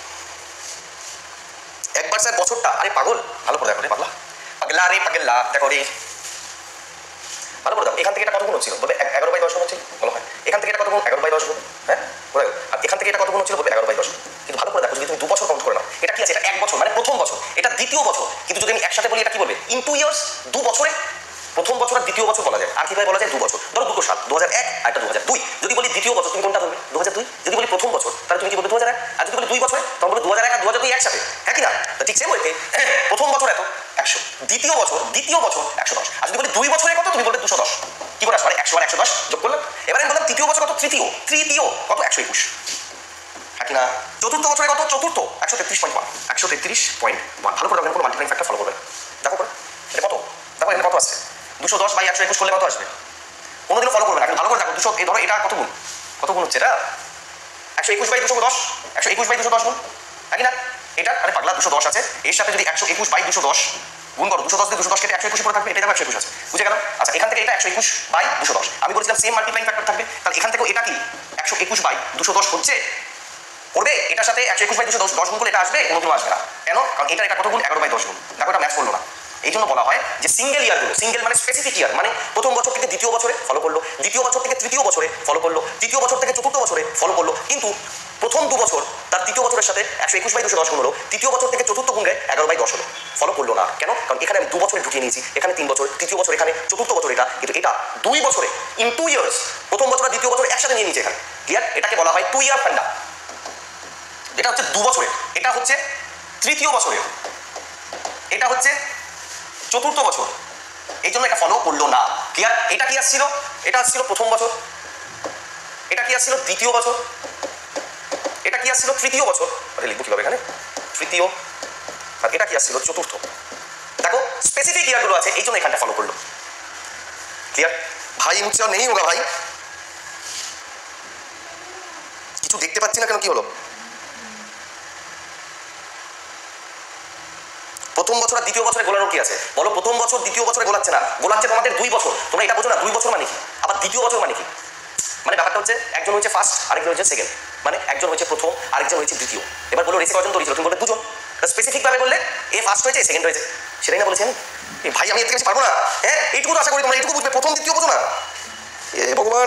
একবার স্যার বছরটা, আরে পাগল ভালো করে দেখো রে পাগলা, পাগলা রে পাগলা, দেখো রে ভালো করে দেখো। এখান থেকে এটা কত গুণ হচ্ছিল? বলবে এগারো বাই দশ গুণ হচ্ছিল, বলো হয়। এখান থেকে এটা কত গুণ? এগারো বাই দশ গুণ, হ্যাঁ বলে। আর এখান থেকে এটা কত গুণ হচ্ছিল? বলবে এগারো বাই দশ। কিন্তু ভালো করে দেখো, যদি তুমি দু বছর কাউন্ট করে নাও, এটা কি আছে? এটা এক বছর মানে প্রথম বছর, এটা দ্বিতীয় বছর। কিন্তু যদি আমি একসাথে বলি, এটা কি বলবে? ইন টু ইয়ার্স, দু বছরে প্রথম বছর আর দ্বিতীয় বছর বলা যায়। আর কিভাবে বলা যায়? দু বছর, ধরো দুটো সাল, দু হাজার এক আর একটা দু হাজার দুই। যদি বলি দ্বিতীয় বছর, তুমি কোনটা ধরবে? দু হাজার দুই। যদি বলি প্রথম বছর, তাহলে তুমি কি বলবে? দু হাজার এক। আর যদি বলি দুই বছরে, তখন বলবে দু হাজার এক আর দু হাজার দুই একসাথে, হ্যাঁ কি না? তো ঠিক সেম ওয়েতে প্রথম বছর এত একশো, দ্বিতীয় বছর দ্বিতীয় বছর একশো দশ। আর যদি বলি দুই বছরে কত, তুমি বলবে দুশো দশ। কি করে আসবে? একশো আর একশো দশ যোগ করলাম। এবার আমি বললাম তৃতীয় বছর কত? তৃতীয় তৃতীয় কত? একশো একুশ, হ্যাঁ কি না? চতুর্থ বছরে কত? চতুর্থ একশো তেত্রিশ পয়েন্ট ওয়ান একশো তেত্রিশ পয়েন্ট ওয়ান ভালো করে দেখেন, কোনো মাল্টিপ্লাইং ফ্যাক্টর ফলো করবেন। দেখো করে এটা কত, দেখো এখানে কত আসছে? দুশো দশ বাই একশো একুশ করলে কত আসবে? কোনোদিনও ফলো করবে না, ভালো করে দেখো। দুশো, এই ধরো এটা কত গুণ, কত গুণ হচ্ছে এটা? একশো একুশ বাই দুশো দশ, একশো একুশ বাই দুশো দশ গুণ, হ্যাঁ কি না? এটা আরে পাগলা দুশো দশ আছে, এর সাথে যদি একশো একুশ বাই দুশো দশ গুণ করো, দুশো দশ দিয়ে দুশো দশ কেটে একশো একুশ করে থাকবে, এটা একশো একুশ আছে, বুঝে গেল? আচ্ছা, এখান থেকে এটা একশো একুশ বাই দুশো দশ, আমি বলছিলাম সেম মাল্টিপ্লাইং ফ্যাক্টর থাকবে, তাহলে এখান থেকেও এটা কি একশো একুশ বাই দুশো দশ হচ্ছে করবে, এটার সাথে একশো একুশ বাই দুশো দশ দশ গুণ করলে এটা আসবে, কোনোদিনও আসবে না। কেন? কারণ এটা এটা কত গুণ? এগারো বাই দশ গুণ। দেখো এটা ম্যাচ করলো না। এই জন্য বলা হয় যে সিঙ্গেল ইয়ারগুলো, সিঙ্গেল মানে স্পেসিফিক ইয়ার, মানে প্রথম বছর থেকে দ্বিতীয় বছরে ফলো করলো, দ্বিতীয় বছর থেকে তৃতীয় বছরে ফলো করলো, তৃতীয় বছর থেকে চতুর্থ বছরে ফলো করলো, কিন্তু প্রথম দু বছর তার তৃতীয় বছরের সাথে একশো একুশ বাই দুশো দশ গুণ হলো, তৃতীয় বছর থেকে চতুর্থ গুণ গায়ে এগারো বাই দশ হলো, ফলো করলো না। কেন? কারণ এখানে আমি দু বছরে ঢুকিয়ে নিয়েছি, এখানে তিন বছর, তৃতীয় বছর এখানে, চতুর্থ বছর এটা, কিন্তু এটা দুই বছরে ইন টু ইয়ার্স, প্রথম বছর আর দ্বিতীয় বছর একসাথে নিয়ে নিয়েছে এখানে। ক্লিয়ার? এটাকে বলা হয় টু ইয়ার ফান্ডা। এটা হচ্ছে দু বছরের, এটা হচ্ছে তৃতীয় বছরের, এটা হচ্ছে চতুর্থ বছর, এই জন্য এটা ফলো করলো না। ক্লিয়ার? এটা কি আসছিল? এটা আসছিল প্রথম বছর, এটা কি আসছিল দ্বিতীয় বছর, এটা কি আসছিল তৃতীয় বছর, আরে লিখবো কিভাবে এখানে? তৃতীয়, আর এটা কি আসছিল? চতুর্থ। দেখো স্পেসিফিক ইয়ারগুলো আছে, এই জন্য এখানটা ফলো করলো। ক্লিয়ার? ভাই মুঝসে আর নেই হোগা ভাই, কিছু দেখতে পাচ্ছি না কেন, কি হলো? প্রথম বছর আর দ্বিতীয় বছরে গোলানোর কি আছে বলো? প্রথম বছর দ্বিতীয় বছরে গোলাচ্ছে না, গোলাচ্ছে তোমাদের দুই বছর। তোমরা এটা বোঝো না, দুই বছর মানে কি, আবার দ্বিতীয় বছর মানে কি? মানে ব্যাপারটা হচ্ছে একজন হচ্ছে ফার্স্ট, আরেকজন হচ্ছে সেকেন্ড, মানে একজন হচ্ছে প্রথম, আরেকজন হচ্ছে দ্বিতীয়। এবার বলো রেসে কজন তৈরি ছিল? তুমি বলে দুজন। স্পেসিফিক ভাবে বললে এ ফার্স্ট হয়েছে, সেকেন্ড হয়েছে, সেটাই না বলেছেন? এই ভাই আমি এর থেকে পারবো না, হ্যাঁ এইটুকু তো আশা করি তোমরা এইটুকু বুঝবে, প্রথম দ্বিতীয় বোঝো না? এ ভগবান।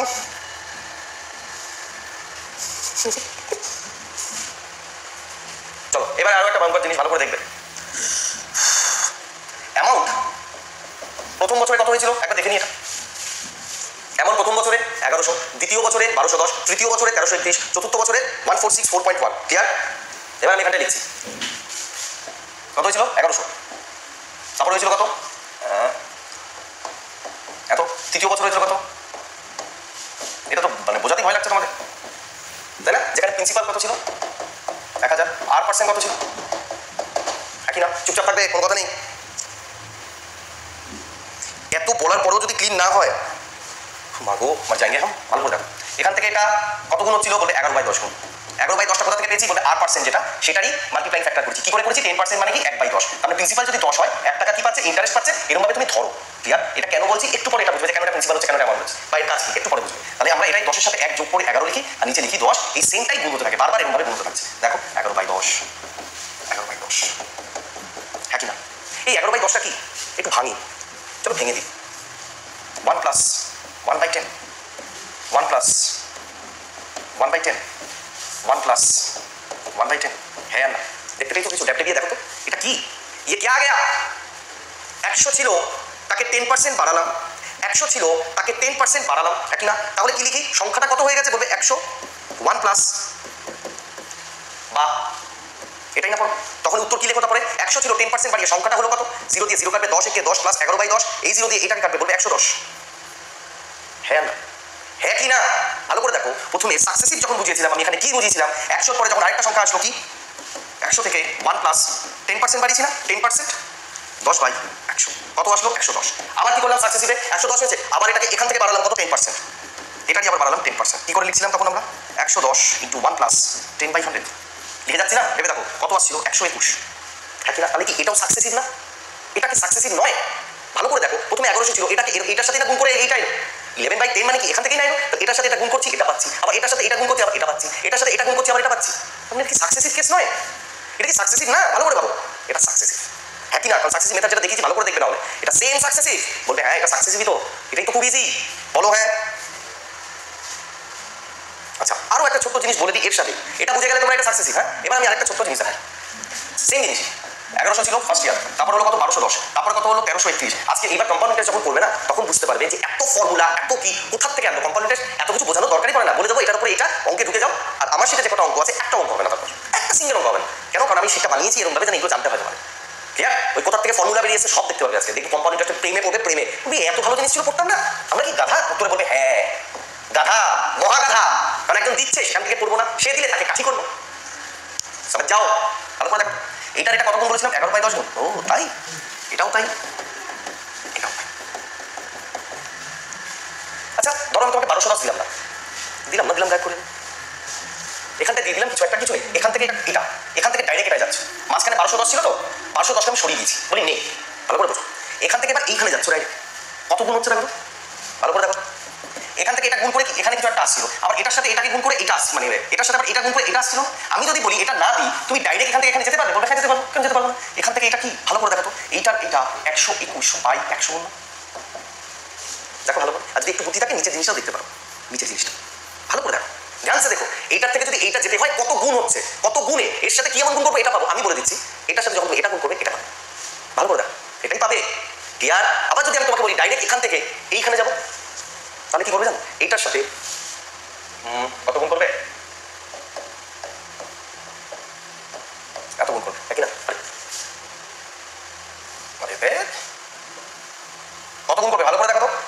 চলো এবার আরো একটা ভয়ঙ্কর জিনিস ভালো করে দেখবে। অ্যামাউন্ট প্রথম বছরে কত হয়েছিল একবার দেখে নিই। এটা অ্যামাউন্ট প্রথম বছরে এগারোশো, দ্বিতীয় বছরে বারোশো দশ, তৃতীয় বছরে তেরোশো একত্রিশ, চতুর্থ বছরে one four six four point one. Clear? এবার আমি এখানটা লিখছি কত হয়েছিল? এগারোশো। তারপরে হয়েছিল কত? এত। তৃতীয় বছর হয়েছিল কত? এটা তো মানে বোঝাতেই ভয় লাগছে তোমাদের, তাই না? যেখানে প্রিন্সিপাল কত ছিল? এক হাজার। আর পার্সেন্ট কত ছিল? একই না? চুপচাপ থাকবে, কোনো কথা নেই। এত বলার পরেও যদি ক্লিন না হয়, মাগো মার যাইঙ্গে হাম, ভালো করে দেখো। এখান থেকে এটা কত গুণ হচ্ছিল? বলে এগারো বাই দশ গুণ। এগারো বাই দশটা কোথা থেকে পেয়েছি বলবে আর পার্সেন্ট যেটা সেটারই মাল্টিপ্লাইং ফ্যাক্টর করেছি। কি করে করেছি? টেন পার্সেন্ট মানে কি এক বাই দশ। তাহলে প্রিন্সিপাল যদি দশ হয় এক টাকা কি পাচ্ছে? ইন্টারেস্ট পাচ্ছে। এরকমভাবে তুমি ধরো। ক্লিয়ার? এটা কেন বলছি একটু পরে এটা বুঝবে যে কেন এটা প্রিন্সিপাল হচ্ছে, কেন এটা অ্যামাউন্ট হচ্ছে, বা এর কাজ কি একটু পরে বুঝবে। তাহলে আমরা এটাই দশের সাথে এক যোগ করে এগারো লিখি আর নিচে লিখি দশ। এই সেমটাই গুণ হতে থাকে, বারবার এরকমভাবে গুণ হতে থাকছে। দেখো এগারো বাই দশ, এগারো বাই দশ, হ্যাঁ কি না? এই এগারো বাই দশটা কি একটু ভাঙি, চলো ভেঙে দিই। One plus one by ten, one plus one by ten, one plus one by ten, হ্যাঁ না? দেখতে পেয়েছো কিছু? ড্যাপটে দিয়ে দেখো তো এটা কি? ইয়ে क्या गया? একশো ছিল তাকে টেন পার্সেন্ট বাড়ালাম, একশো ছিল তাকে টেন পার্সেন্ট বাড়ালাম, এক না? তাহলে কি লিখি? সংখ্যাটা কত হয়ে গেছে বলবে একশো, ওয়ান প্লাস বা এটাই না পড়ো? তখন উত্তর কি লেখো? তারপরে একশো ছিল টেন পার্সেন্ট বাড়িয়ে সংখ্যাটা হলো কত? জিরো দিয়ে জিরো কাটবে, দশ একে দশ প্লাস এগারো বাই দশ, এই জিরো দিয়ে এটাকে কাটবে, বলবে একশো দশ, হ্যাঁ না? হ্যাঁ কি না? ভালো করে দেখো। প্রথমে সাকসেসিভ যখন বুঝিয়েছিলাম আমি, এখানে কি বুঝিয়েছিলাম? একশোর পরে যখন আরেকটা সংখ্যা আসলো কি একশো থেকে ওয়ান প্লাস টেন পার্সেন্ট বাড়িয়েছি না? টেন পার্সেন্ট দশ বাই একশো, কত আসলো? একশো দশ। আবার কি করলাম? সাকসেসিভে একশো দশ হয়েছে, আবার এটাকে এখান থেকে বাড়ালাম কত? টেন পার্সেন্ট, এটারই আবার বাড়ালাম টেন পার্সেন্ট। কি করে লিখছিলাম তখন আমরা? একশো দশ into one plus ten by hundred লিখে যাচ্ছি না? ভেবে দেখো কত আসছিল? একশো একুশ, হ্যাঁ কি না? তাহলে কি এটাও সাকসেসিভ না? এটা কি সাকসেসিভ নয়? ভালো করে দেখো, প্রথমে এগারোশো ছিল, এটাকে এটার সাথে এটা গুণ করে এইটাই ইলেভেন বাই টেন মানে কি এখান থেকেই নাই? তো এটার সাথে এটা গুণ করছি, এটা পাচ্ছি, আবার এটার সাথে এটা গুণ করছি, আবার এটা পাচ্ছি, এটার সাথে এটা গুণ করছি, আবার এটা পাচ্ছি। তাহলে কি সাকসেসিভ কেস নয়? এটা কি সাকসেসিভ না? ভালো করে ভাবো, এটা সাকসেসিভ, হ্যাঁ কি না? কারণ সাকসেসিভ মেথড যেটা দেখেছি ভালো করে দেখবে, না হলে এটা সেম সাকসেসিভ। বলবে হ্যাঁ এটা সাকসেসিভই তো, এটাই তো খুব ইজি, বলো হ্যাঁ। আচ্ছা আরো একটা ছোট্ট জিনিস বলে দিই এর সাথে, এটা বুঝে গেলে তোমরা এটা সাকসেসিভ। হ্যাঁ এবার আমি আরেকটা ছোট্ট জিনিস দেখাই, সেম জিনিস। এগারোশো ছিল ফার্স্ট ইয়ার, তারপর হলো কত? বারোশো দশ, তারপর কত হলো? তেরোশো একত্রিশ। আজকে এবার কম্পাউন্ড ইন্টারেস্ট যখন করবে না তখন বুঝতে পারবে যে এত ফর্মুলা, এত কি, কোথার থেকে এত কম্পাউন্ড ইন্টারেস্ট, এত কিছু বোঝানোর দরকারই পড়ে না। বলে দেবো এটার উপরে এটা অঙ্কে ঢুকে যাও, আর আমার সেটা যে কটা অঙ্ক আছে একটা অঙ্ক হবে না, তারপর একটা সিঙ্গেল অঙ্ক হবে না। কেন? কারণ আমি সেটা বানিয়েছি এরকম ভাবে যেন এগুলো জানতে পারে। ক্লিয়ার? ওই কোথার থেকে ফর্মুলা বেরিয়েছে সব দেখতে পাবে আজকে। দেখি কম্পাউন্ড ইন্টারেস্ট প্রেমে পড়বে, প্রেমে তুমি এত ভালো জিনিস ছিল পড়তাম না আমরা, কি গাধা? উত্তরে বলবে হ্যাঁ গাধা, মহা গাধা। কারণ একজন দিচ্ছে সেখান থেকে পড়বো না, সে দিলে তাকে কাঠি করবো। যাও ভালো করে দেখো, এইটার এটা কত গুণ বলেছিলাম? এগারো বাই দশ গুণ। ও তাই, এটাও তাই, এটাও তাই। আচ্ছা ধরো আমি তোমাকে বারোশো দশ দিলাম না, দিলাম না দিলাম গাইড করে, এখান থেকে দিয়ে দিলাম কিছু একটা, কিছু নেই, এখান থেকে এটা, এখান থেকে ডাইরেক্ট এটা যাচ্ছে। মাঝখানে বারোশো দশ ছিল তো, বারোশো দশটা আমি সরিয়ে দিয়েছি, বলি নেই। ভালো করে বোঝো, এখান থেকে এবার এইখানে যাচ্ছে ডাইরেক্ট, কত গুণ হচ্ছে দেখো, ভালো করে দেখো। এখান থেকে এটা গুণ করে এখানে কিছু একটা আসছিল, আবার এটার সাথে এটাকে গুণ করে এটা আসছে, মানে এটার সাথে আবার এটা গুণ করে এটা আসছিল। আমি যদি বলি এটা না দিই, তুমি ডাইরেক্ট এখান থেকে এখানে যেতে পারবে? বলবে হ্যাঁ যেতে পারবো। কেন যেতে পারবো না? এখান থেকে এটা কি ভালো করে দেখো তো, এইটার এটা একশো একুশ বাই একশো গুণ, দেখো ভালো করে। আর যদি একটু বুদ্ধি থাকে নিচের জিনিসটাও দেখতে পারো, নিচের জিনিসটা ভালো করে দেখো, ধ্যানসে দেখো। এইটার থেকে যদি এইটা যেতে হয় কত গুণ হচ্ছে, কত গুণে এর সাথে কি এমন গুণ করবো এটা পাবো। আমি বলে দিচ্ছি এটার সাথে যখন এটা গুণ করবে এটা পাবে, ভালো করে দেখো, এটাই পাবে। ক্লিয়ার? আবার যদি আমি তোমাকে বলি ডাইরেক্ট এখান থেকে এইখানে যাবো, তাহলে কি করবে জানো? এইটার সাথে কত গুণ করবে? এত গুণ করবে, নাকি না? কত গুণ করবে ভালো করে দেখো তো,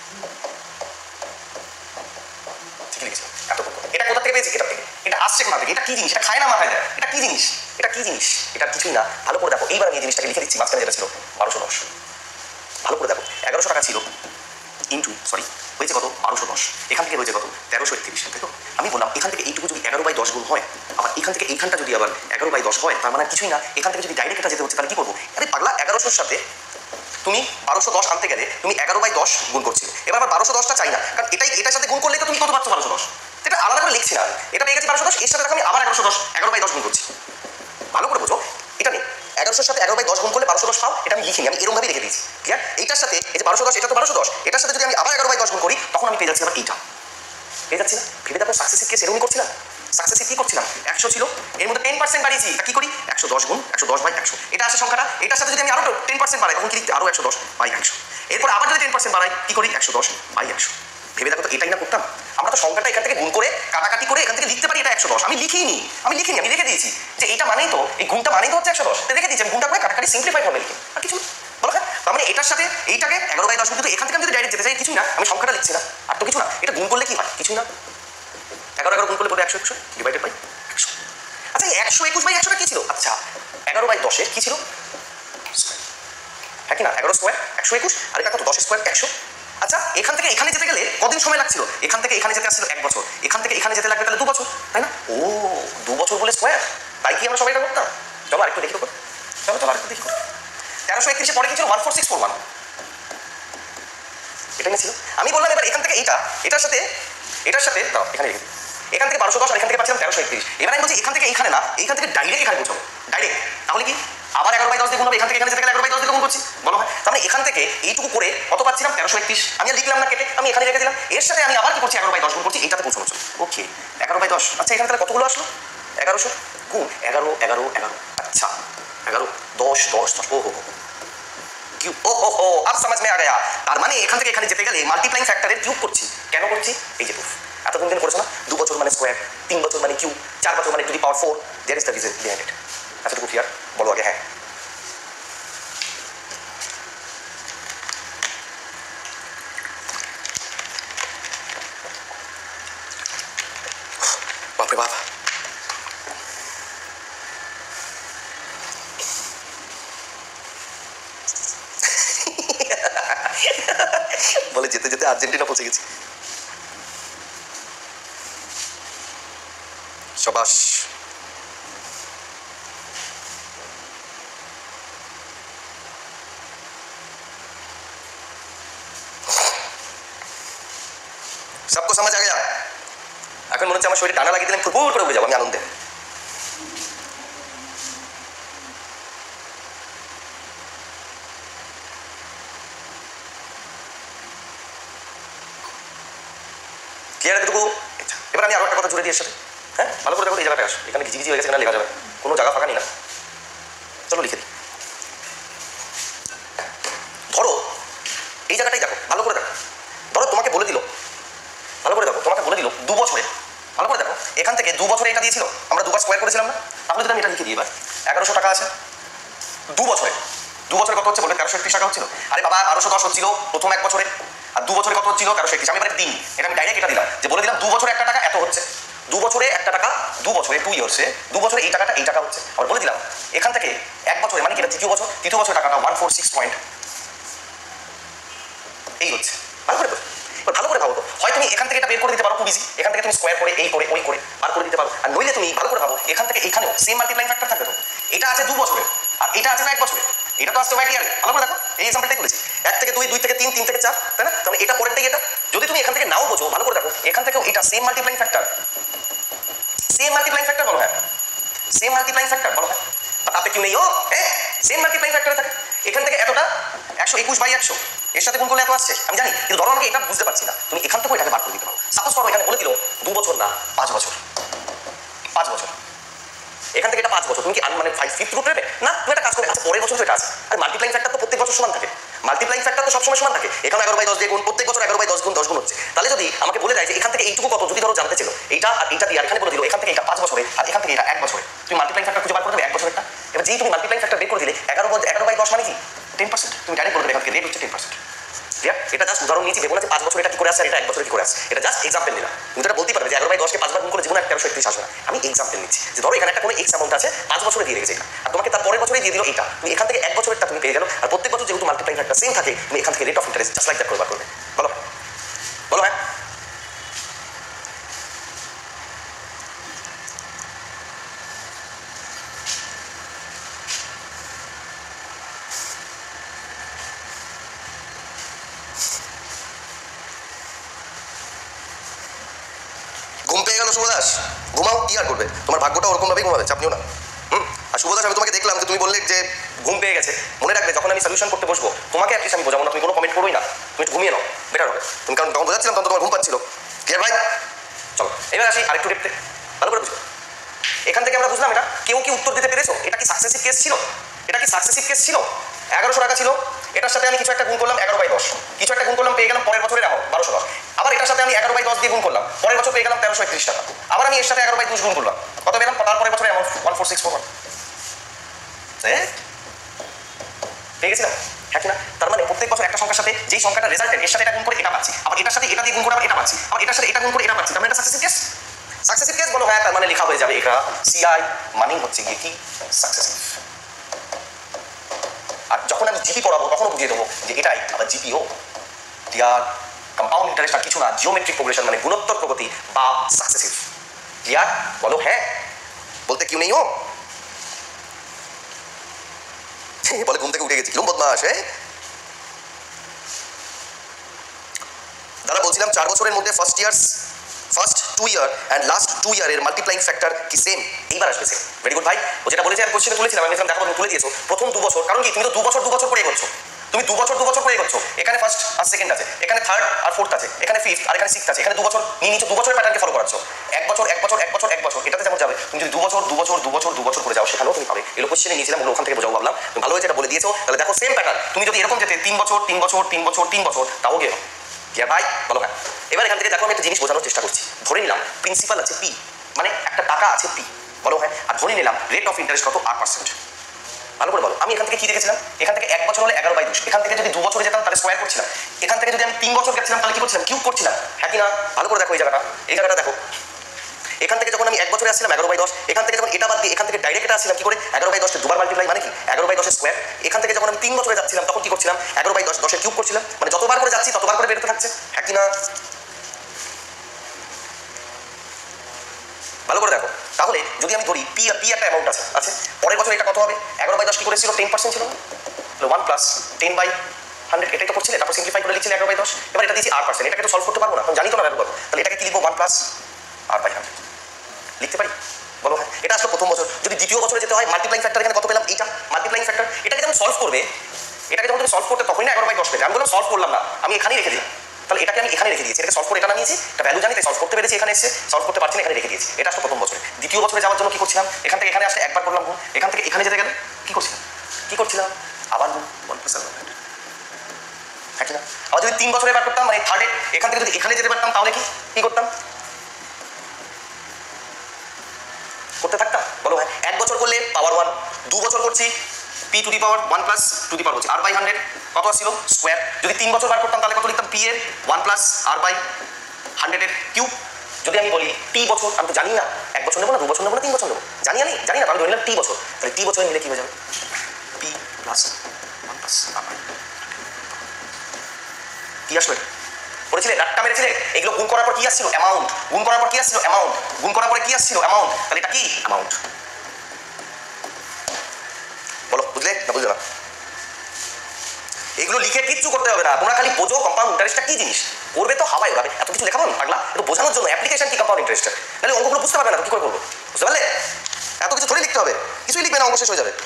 ঠিকই লিখেছি, এত গুণ করবে। এটা কোথা থেকে পেয়েছি? এটা থেকে। এটা আসছে কোথা থেকে? এটা কি জিনিস? এটা খায় না মাথায় দেয়, এটা কি জিনিস? এটা কি জিনিস? এটা কিছুই না। ভালো করে দেখো, এইবার আমি এই জিনিসটাকে লিখে দিচ্ছি, মাঝখানে যেটা ছিল বারোশো দশ। ভালো করে দেখো, এগারোশো টাকা ছিল ইন্টু সরি হয়েছে কত? বারোশো দশ। এখান থেকে হয়েছে কত? তেরোশো একত্রিশ। দেখো আমি বললাম এখান থেকে এইটুকু যদি এগারো বাই দশ গুণ হয়, আবার এখান থেকে এইখানটা যদি আবার এগারো বাই দশ হয়, তার মানে কিছুই না। এখান থেকে যদি ডাইরেক্ট এটা যেতে হচ্ছে তাহলে কি করবো? আরে পাগলা, এগারোশোর সাথে তুমি বারোশো দশ আনতে গেলে তুমি এগারো বাই দশ গুণ করছিলে। এবার আমার বারোশো দশটা চাই না, কারণ এটাই এটার সাথে গুণ করলে তো তুমি কত পাচ্ছ? বারোশো দশ। এটা আলাদা করে লিখছি না, এটা পেয়ে গেছি বারোশো দশ, এর সাথে আমি আবার এগারোশো দশ এগারো বাই দশ গুণ করছি। ভালো করে বোঝো, এটা নেই এগারোশোর সাথে এগারো বাই দশ গুণ করলে বারোশো দশ পাও, এটা আমি লিখিনি, আমি এরকমভাবে রেখে দিয়েছি। ক্লিয়ার? এইটার সাথে এই যে বারোশো দশ, এটা তো বারোশো দশ, এটার সাথে যদি আমি আবার এগারো বাই দশ গুণ করি তখন আমি পেয়ে যাচ্ছি আবার এইটা, পেয়ে যাচ্ছি না? ভেবে দেখো সাকসেসিভ কেস এরকমই করছিলাম। সাকসেসিভ কি করছিলাম? একশো ছিল, এর মধ্যে টেন পার্সেন্ট বাড়িয়েছি, তা কি করি? একশো দশ গুণ একশো দশ বাই একশো, এটা আসে সংখ্যাটা। এটার সাথে যদি আমি আরো টেন পার্সেন্ট বাড়াই তখন কি লিখতে? আরো একশো দশ বাই একশো। এরপর আবার যদি টেন পার্সেন্ট বাড়াই কি করি? একশো দশ বাই একশো। ভেবে দেখো তো, এটাই না করতাম আমরা। তো সংখ্যাটা এখান থেকে গুণ করে কাটাকাটি করে এখান থেকে লিখতে পারি এটা একশো দশ। আমি লিখিনি, আমি লিখিনি, আমি রেখে দিয়েছি যে এইটা মানেই তো, এই গুণটা মানেই তো হচ্ছে একশো দশ, রেখে দিয়েছি আমি। গুণটা করে কাটাকাটি সিম্পলিফাইড হবে লিখে, আর কিছু বলো। হ্যাঁ তার মানে এটার সাথে এইটাকে এগারো বাই দশ, কিন্তু এখান থেকে আমি যদি ডাইরেক্ট যেতে চাই কিছুই না, আমি সংখ্যাটা লিখছি না, আর তো কিছু না। এটা গুণ করলে কি হয়? কিছুই না। এগারো এগারো গুণ করলে বলবে একশো একশো ডিভাইডেড বাই একশো। আচ্ছা একশো একুশ বাই একশোটা কি ছিল? আচ্ছা এগারো বাই দশের কি ছিল? হ্যাঁ কি না? এগারো স্কোয়ার একশো একুশ, আর এটা কত? দশ স্কোয়ার একশো। আচ্ছা এখান থেকে এখানে যেতে গেলে কদিন সময় লাগছিল? এখান থেকে এখানে যেতে আসছিল এক বছর, এখান থেকে এখানে যেতে লাগবে তাহলে দু বছর, তাই না? ও দু বছর বলে স্কোয়ার, তাই কি আমরা সবাই এটা করতাম? চলো আরেকটু দেখি তো, চলো চলো আরেকটু দেখি। তেরোশো একত্রিশে পরে কি ছিল? One four six four one, এটা নিয়ে ছিল। আমি বললাম এবার এখান থেকে এইটা এটার সাথে এটার সাথে দাও এখানে রেখে দিই। এখান থেকে বারোশো দশ আর এখান থেকে পাচ্ছিলাম তেরোশো একত্রিশ। এবার আমি বলছি এখান থেকে এইখানে না, এইখান থেকে ডাইরেক্ট এখানে পৌঁছাবো, ডাইরেক্ট। তাহলে কি আবার এগারো বাই দশ দিয়ে গুণ হবে? এখান থেকে এখানে যেতে গেলে এগারো বাই দশ দিয়ে গুণ করছি, বলো হয়। তাহলে এখান থেকে এইটুকু করে কত পাচ্ছিলাম? তেরোশো একত্রিশ। আমি আর লিখলাম না কেটে, আমি এখানে রেখে দিলাম। এর সাথে আমি আবার কি করছি? এগারো বাই দশ গুণ করছি, এইটাতে পৌঁছানো চলো। ওকে এগারো বাই দশ। আচ্ছা এখান থেকে কতগুলো আসলো? এগারোশো গুণ এগারো এগারো এগারো, আচ্ছা এগারো দশ দশ দশ, ও হো হো কিউব, ও হো হো আব সমাজ মে আ গয়া। তার মানে এখান থেকে এখানে যেতে গেলে মাল্টিপ্লাইং ফ্যাক্টরের কিউব করছি। কেন করছি? এই যে প্রুফ। এতদিন দিন করেছো না, দু বছর মানে স্কোয়ার, তিন বছর মানে কিউব, চার বছর মানে to the power four. There is the reason behind it. এতটুকু ক্লিয়ার? বলো আগে হ্যাঁ। বাপরে বাপ, বলে যেতে যেতে আর্জেন্টিনা পৌঁছে গেছি। সবাস। সবকো সমাজ আ গয়া। এখন মনে হচ্ছে আমার শরীরে টানা লাগিয়ে দিলেন, ফুটবল করে উড়ে যাবো আমি আনন্দে। ক্লিয়ার এতটুকু? এবার আমি আরো একটা কথা জুড়ে দিই এর সাথে, হ্যাঁ ভালো করে দেখো। এই জায়গাটা আসো, এখানে ঘিজি ঘিজি হয়ে গেছে, এখানে লেখা যাবে, কোনো জায়গা ফাঁকা নেই না। চলো লিখে দিই। ধরো এই জায়গাটাই দেখো, ভালো করে দেখো। ধরো তোমাকে বলে দিল, ভালো করে দেখো, তোমাকে বলে দিল দু বছরে, ভালো করে দেখো, এখান থেকে দু বছরে এটা দিয়েছিল, আমরা দুবার স্কোয়ার করেছিলাম না? তাহলে যদি আমি এটা লিখে দিই এবার, এগারোশো টাকা আছে দু বছরে। দু বছরে কত হচ্ছে বলে? তেরোশো একত্রিশ টাকা হচ্ছিল। আরে বাবা বারোশো দশ হচ্ছিল প্রথম এক বছরে, আর দু বছরে কত হচ্ছিল? তেরোশো একত্রিশ। আমি এবার দিন, এটা আমি ডাইরেক্ট এটা দিলাম, যে বলে দিলাম দু বছরে একটা টাকা এত হচ্ছে, দু বছরে একটা টাকা, দু বছরে টু ইয়ার্সে দু বছরে এই টাকাটা এই টাকা হচ্ছে। আবার বলে দিলাম এখান থেকে এক বছরে মানে কি এটা তৃতীয় বছর, তৃতীয় বছরের টাকাটা ওয়ান ফোর সিক্স পয়েন্ট এই হচ্ছে। ভালো করে ভালো করে ভাবো তো, হয় তুমি এখান থেকে এটা বের করে দিতে পারো খুব ইজি, এখান থেকে তুমি স্কোয়ার করে এই করে ওই করে বার করে দিতে পারো। আর নইলে তুমি ভালো করে ভাবো এখান থেকে এইখানেও সেম মাল্টিপ্লাইং ফ্যাক্টর থাকবে তো। এটা আছে দু বছরে আর এটা আছে এক বছরে, এটা তো আসছে ওয়াই ইয়ারে। ভালো করে দেখো, এই এক্সাম্পলটাই করেছি, এক থেকে দুই, দুই থেকে তিন, তিন থেকে চার, তাই না? তাহলে এটা পরেরটাই এটা। যদি তুমি এখান থেকে নাও বোঝো, ভালো করে দেখো, এখান থেকেও এটা same multiplying factor, same multiplying factor বলো হ্যাঁ, সেম মাল্টিপ্লাইং ফ্যাক্টর বলো হ্যাঁ। তাতে কি নেই? ও হ্যাঁ সেম মাল্টিপ্লাইং ফ্যাক্টরে থাকে। এখান থেকে এতটা একশো একুশ বাই একশো, এর সাথে গুণ করলে এত আসছে আমি জানি, কিন্তু ধরো আমাকে এটা বুঝতে পারছি না, তুমি এখান থেকেও এটাকে বার করে দিতে পারো। সাপোজ করো এখানে বলে দিল দু বছর না পাঁচ বছর, পাঁচ বছর, এখান থেকে এটা পাঁচ বছর, তুমি কি মানে ফাইভ ফিফথ রুট নেবে না? তুমি একটা কাজ করে, আচ্ছা পরের বছর তো এটা আছে, আর মাল্টিপ্লাইং ফ্যাক্টর তো প্রত্যেক বছর সমান থাকে, মাল্টিপ্লাইং ফ্যাক্টর তো সবসময় সমান থাকে। এখানে এগারো বাই দশ দিয়ে গুণ, প্রত্যেক বছর এগারো বাই দশ গুণ দশ গুণ হচ্ছে। তাহলে যদি আমাকে বলে দেয় যে এখান থেকে এইটুকু কত, যদি ধরো জানতে ছিল এইটা আর এইটা দিয়ে, আর এখানে বলে দিল এখান থেকে এটা পাঁচ বছরে আর এখান থেকে এটা এক বছরে, তুমি মাল্টিপ্লাইং ফ্যাক্টর খুঁজে বার করে দেবে এক বছরেরটা। এবার যেই তুমি মাল্টিপ্লাইং ফ্যাক্টর বের করে দিলে এগারো এগারো বাই দশ মানে কি টেন পার্সেন্ট, তুমি ডাইরেক্ট করে দেবে এখান থেকে রেট হচ্ছে টেন পার্সেন্ট। ক্লিয়ার? এটা জাস্ট উদাহরণ নিয়েছি, ভেবো না যে পাঁচ বছর এটা কি করে আসছে আর এটা এক বছরে কি করে আসছে, এটা জাস্ট এক্সাম্পল নিলাম। তুমি এটা বলতে পারবে যে এগারো বাই দশকে পাঁচবার গুণ করে জীবনে এক তেরোশো একত্রিশ আসবে না, আমি এক্সাম্পল নিচ্ছি যে ধরো এখানে একটা কোনো এক্স অ্যামাউন্ট আছে, পাঁচ বছরে দিয়ে রেখেছে এটা, আর তোমাকে তার পরের বছরে দিয়ে দিল এটা, তুমি এখান থেকে এক বছরেরটা তুমি পেয়ে গেলো। আর প্রত্যেক বছর যেহেতু মাল্টিপ্লাইং ফ্যাক্টর সেম থাকে, তুমি এখান থেকে rate of interest just like that করে বার করবে। বলো বলো হ্যাঁ। ঘুম পেয়ে গেল শুভদাস, ঘুমাও, কি আর করবে, তোমার ভাগ্যটা ওরকম ভাবেই ঘুমাবে, চাপ নিও না। হুম। আর শুভদাস আমি তোমাকে দেখলাম যে তুমি বললে যে ঘুম পেয়ে গেছে, মনে রাখবে যখন আমি সলিউশন করতে বসবো তোমাকে অ্যাটলিস্ট আমি বোঝাবো না, তুমি কোনো কমেন্ট করোই না, তুমি একটু ঘুমিয়ে নাও, বেটার হবে। তুমি কারণ তখন বোঝাচ্ছিলাম তখন তোমার ঘুম পাচ্ছিল। ক্লিয়ার ভাই? চলো এবার আসি আরেকটু ডেপথে, ভালো করে বুঝবো। এখান থেকে আমরা বুঝলাম এটা কেউ কি উত্তর দিতে পেরেছো? এটা কি সাকসেসিভ কেস ছিল? এটা কি সাকসেসিভ কেস ছিল? এগারোশো টাকা ছিল, এটার সাথে আমি কিছু একটা গুণ করলাম এগারো বাই দশ, কিছু একটা গুণ করলাম পেয়ে গেলাম পরের বছরের অ্যামাউন্ট বারোশো দশ। আবার এটার সাথে আমি এগারো বাই দশ দিয়ে গুণ করলাম, পরের বছর পেয়ে গেলাম তেরোশো একত্রিশ টাকা। আবার আমি এর সাথে এগারো বাই দশ গুণ করলাম, কত পেলাম? তারপরের বছরের amount one four six four one. পেয়ে গেছিলাম হ্যাঁ কিনা? তার মানে প্রত্যেক বছর একটা সংখ্যার সাথে যেই সংখ্যাটা রেজাল্টেড এর সাথে এটা গুণ করে এটা পাচ্ছি, আবার এটার সাথে এটা দিয়ে গুণ করে আবার এটা পাচ্ছি, আবার এটার সাথে এটা গুণ করে এটা পাচ্ছি, তার মানে এটা সাকসেসিভ কেস। সাকসেসিভ কেস বলো হ্যাঁ, তার মানে লেখা হয়ে যাবে এটা সিআই মানেই হচ্ছে গিয়ে কি সাকসেসিভ। আর যখন আমি জিপি পড়াবো তখন বুঝিয়ে দেবো যে এটাই আবার জিপিও। ক্লিয়ার? কম্পাউন্ড ইন্টারেস্ট আর কিছু না, জিওমেট্রিক প্রোগ্রেশন মানে গুণোত্তর প্রগতি বা সাকসেসিভ। ক্লিয়ার? বলো হ্যাঁ, বলতে কেউ নেই? ও বলে ঘুম থেকে উঠে গেছি, কিরম বদমাস। হ্যাঁ দাদা বলছিলাম চার বছরের মধ্যে first years first two year and last two ইয়ারের মাল্টিপ্লাইং ফ্যাক্টর কি সেম? এইবার আসবে সেম। ভেরি গুড ভাই। ও যেটা বলেছে আমি কোশ্চেনে তুলেছিলাম, আমি দেখলাম দেখো তুমি তুলে দিয়েছো প্রথম দু বছর, কারণ কি তুমি তো দু বছর দু বছর করে করছো, তুমি দু বছর দু বছর করে করছো। এখানে ফার্স্ট আর সেকেন্ড আছে, এখানে থার্ড আর ফোর্থ আছে, এখানে ফিফথ আর এখানে সিক্সথ আছে, এখানে দু বছর নিয়ে নিচ্ছ, দু বছরের প্যাটার্নকে ফলো করাচ্ছ। এক বছর এক বছর এক বছর এক বছর এটাতে যেমন যাবে, তুমি যদি দু বছর দু বছর দু বছর দু বছর করে যাও সেখানেও তুমি পাবে। এগুলো কোশ্চেনে নিয়েছিলাম, ওগুলো ওখান থেকে বোঝাবো ভাবলাম, তুমি ভালো হয়েছে এটা বলে দিয়েছো। তাহলে দেখো সেম প্যাটার্ন, তুমি যদি এরকম যেতে তিন বছর তিন বছর তিন বছর তিন বছর তাও গেল। ক্লিয়ার ভাই? বলো হ্যাঁ। এবার এখান থেকে দেখো আমি একটা জিনিস বোঝানোর চেষ্টা করছি। ধরে নিলাম প্রিন্সিপাল আছে পি, মানে একটা টাকা আছে পি, বলো হ্যাঁ। আর ধরে নিলাম রেট অফ ইন্টারেস্ট কত? আট পার্সেন্ট। ভালো করে বলো। আমি এখান থেকে কি দেখেছিলাম? এখান থেকে এক বছর হলে এগারো বাই দুশ, এখান থেকে যদি দু বছরে যেতাম তাহলে স্কোয়ার করছিলাম, এখান থেকে যদি আমি তিন বছর গেছিলাম তাহলে কি করছিলাম? কিউব করছিলাম। হ্যাঁ কি না? ভালো করে দেখো এই জায়গাটা, এই জায়গাটা দেখো। এখান থেকে যখন আমি এক বছরে আসছিলাম এগারো বাই দশ, এখান থেকে যখন এটা বাদ দিয়ে এখান থেকে ডাইরেক্ট এটা আসছিলাম কি করে? এগারো বাই দশকে দুবার মাল্টিপ্লাই মানে কি? এগারো বাই দশের স্কোয়ার। এখান থেকে যখন আমি তিন বছরে যাচ্ছিলাম তখন কি করছিলাম? এগারো বাই দশ দশের কিউব করছিলাম, মানে যতবার করে যাচ্ছি ততবার করে বেরোতে থাকছে। হ্যাঁ কি না? ভালো করে দেখো। তাহলে যদি আমি ধরি পি পি একটা অ্যামাউন্ট আছে আছে পরের বছর এটা কত হবে? এগারো বাই দশ কি করেছিল? টেন পার্সেন্ট ছিল, one plus ten by hundred, এটাই তো করছিলে। তারপর সিম্পলিফাই করে লিখছিলে এগারো বাই দশ। এবার এটা দিয়েছি আট পার্সেন্ট, এটাকে তো সলভ করতে পারবো না, জানি তো না ব্যাপার। তাহলে এটাকে কি লিখবো? One plus R by hundred লিখতে পারি? বলো হ্যাঁ। এটা আসলে প্রথম বছর। যদি দ্বিতীয় বছরে যেতে হয় মাল্টিপ্লাইং ফ্যাক্টর এখানে কত পেলাম? এইটা মাল্টিপ্লাইং ফ্যাক্টর। এটাকে যখন সলভ করবে, এটাকে যখন তুমি সলভ করতে তখনই না এগারো বাই দশ পেতে। আমি বললাম সলভ করলাম না, আমি এখানেই রেখে দিলাম। তাহলে এটাকে আমি এখানে রেখে দিয়েছি, এটাকে সলভ করে এটা নামিয়েছি, এটা ভ্যালু জানি তাই সলভ করতে পেরেছি, এখানে এসে সলভ করতে পারছি না, এখানে রেখে দিয়েছি। এটা আসলে প্রথম বছরে। দ্বিতীয় বছরে যাওয়ার জন্য কি করছিলাম? এখান থেকে এখানে আসলে একবার করলাম গুণ, এখান থেকে এখানে যেতে গেলে কি করছিলাম? কি করছিলাম? আবার গুণ, ওয়ান প্লাস হ্যাঁ না? আবার যদি তিন বছরে বার করতাম, মানে থার্ডে এখান থেকে যদি এখানে যেতে পারতাম তাহলে কি কি করতাম? করতে থাকতাম। বলো হ্যাঁ। এক বছর করলে পাওয়ার ওয়ান, দু বছর করছি P to the power one plus to the power হচ্ছে আর বাই হান্ড্রেড, কত আসছিল? স্কোয়ার। যদি তিন বছর বার করতাম তাহলে কত লিখতাম? পি এর ওয়ান প্লাস আর বাই হান্ড্রেডের কিউব। যদি আমি বলি টি বছর, আমি তো জানি না এক বছর নেবো না দু বছর নেবো না তিন বছর নেবো, জানি আমি জানি না, আমি ধরে নিলাম টি বছর। তাহলে টি বছরে মিলে কি হয়ে যাবে? P plus one plus R by কি আসবে? করেছিলে ডাক্কা মেরেছিলে, এগুলো গুণ করার পর কি আসছিল? অ্যামাউন্ট। গুণ করার পর কি আসছিল? অ্যামাউন্ট। গুণ করার পরে কি আসছিল? অ্যামাউন্ট। তাহলে এটা কি? অ্যামাউন্ট। বলো বুঝলে না বুঝলে না? এগুলো লিখে কিচ্ছু করতে হবে না, তোমরা খালি বোঝো কম্পাউন্ড ইন্টারেস্টটা কি জিনিস। করবে তো হাওয়ায় উড়াবে, এত কিছু লেখাবো না পাগলা, একটু বোঝানোর জন্য অ্যাপ্লিকেশন কি কম্পাউন্ড ইন্টারেস্টের। নাহলে অঙ্কগুলো বুঝতে পারবে না, কি করে করবো? বুঝতে পারলে? এত কিছু থোড়ি লিখতে হবে, কিছুই লিখবে না, অঙ্ক শেষ হয়ে যাবে।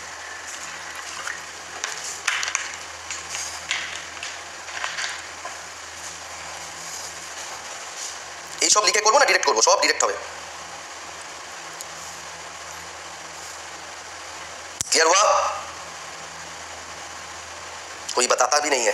এইসব লিখে করবো না ডিরেক্ট করবো? সব ডিরেক্ট হবে। क्लियर हुआ? कोई बताता भी नहीं है।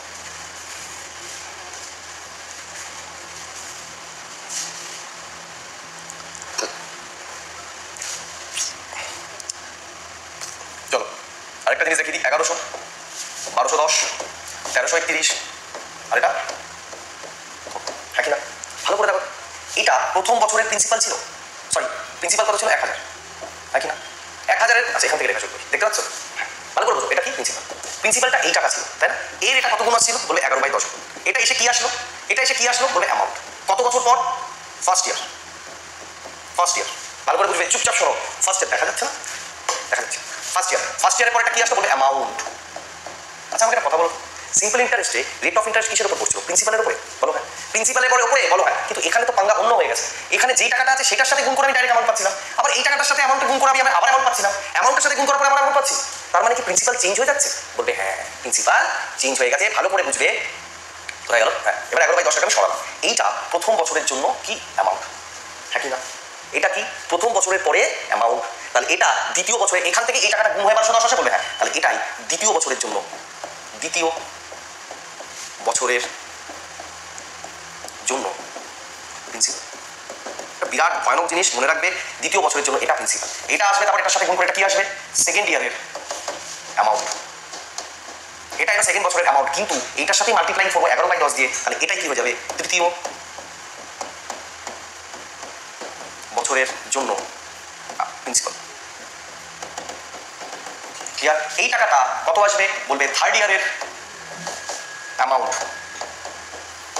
চলো আরেকটা জিনিস দেখি দিই। এগারোশো, বারোশো দশ, তেরোশো একত্রিশ, আর এটা হ্যাঁ কি না? ভালো করে দেখো, এটা প্রথম বছরের প্রিন্সিপাল ছিল, সরি প্রিন্সিপাল কত ছিল? এক হাজার, হ্যাঁ কি না? এক হাজারের, আচ্ছা এখান থেকে লেখা শুরু করি, দেখতে পাচ্ছ? ভালো করে বোঝো, এটা কি? প্রিন্সিপাল। প্রিন্সিপালটা এই টাকা ছিল, তাই না? এর এটা কত গুণ আসছিল? বলে এগারো বাই দশ। এটা এসে কি আসলো? এটা এসে কি আসলো? বলে অ্যামাউন্ট। কত বছর পর? First year. ফার্স্ট ইয়ার ভালো করে বুঝবে, চুপচাপ শোনো। ফার্স্ট ইয়ার দেখা যাচ্ছে না? দেখা যাচ্ছে। ফার্স্ট ইয়ার ফার্স্ট ইয়ারের পর এটা কি আসলো? বলে অ্যামাউন্ট। আচ্ছা আমাকে একটা কথা বলো, সিম্পল ইন্টারেস্টে রেট অফ ইন্টারেস্ট কিসের উপর পড়ছিল? প্রিন্সিপালের উপরে। বলো হ্যাঁ। প্রিন্সিপালের পরে উপরে, বলো হ্যাঁ। কিন্তু এখানে তো পাঙ্গা অন্য হয়ে গেছে, এখানে যেই টাকাটা আছে সেটার সাথে গুণ করে আমি ডাইরেক্ট অ্যামাউন্ট পাচ্ছিলাম, আবার এই টাকাটার সাথে অ্যামাউন্ট গুণ করে আমি আবার অ্যামাউন্ট পাচ্ছিলাম, অ্যামাউন্টের সাথে গুণ করার পরে আবার অ্যামাউন্ট পাচ্ছি। তার মানে কি প্রিন্সিপাল চেঞ্জ হয়ে যাচ্ছে? বলবে হ্যাঁ প্রিন্সিপাল চেঞ্জ হয়ে গেছে, ভালো করে বুঝবে। হয়ে গেল হ্যাঁ। এবার এগারো বাই দশ টাকা আমি সরালাম, এইটা প্রথম বছরের জন্য কি? অ্যামাউন্ট, হ্যাঁ কি না? এটা কি? প্রথম বছরের পরে অ্যামাউন্ট। তাহলে এটা দ্বিতীয় বছরে এখান থেকে এই টাকাটা গুণ হয়ে বারোশো দশ আসে, বলবে হ্যাঁ। তাহলে এটাই দ্বিতীয় বছরের জন্য, দ্বিতীয় বছরের জন্য প্রিন্সিপাল। বিরাট ভয়ানক জিনিস মনে রাখবে, দ্বিতীয় বছরের জন্য এটা প্রিন্সিপাল। এটা আসবে, তারপর এটার সাথে গুণ করে এটা কি আসবে? সেকেন্ড ইয়ারের অ্যামাউন্ট। এটা এটা সেকেন্ড বছরের অ্যামাউন্ট, কিন্তু এইটার সাথে মাল্টিপ্লাইং করবো এগারো বাই দশ দিয়ে, তাহলে এটাই কি হয়ে যাবে? তৃতীয় বছরের জন্য প্রিন্সিপাল। ক্লিয়ার? এই টাকাটা কত আসবে? বলবে থার্ড ইয়ারের অ্যামাউন্ট।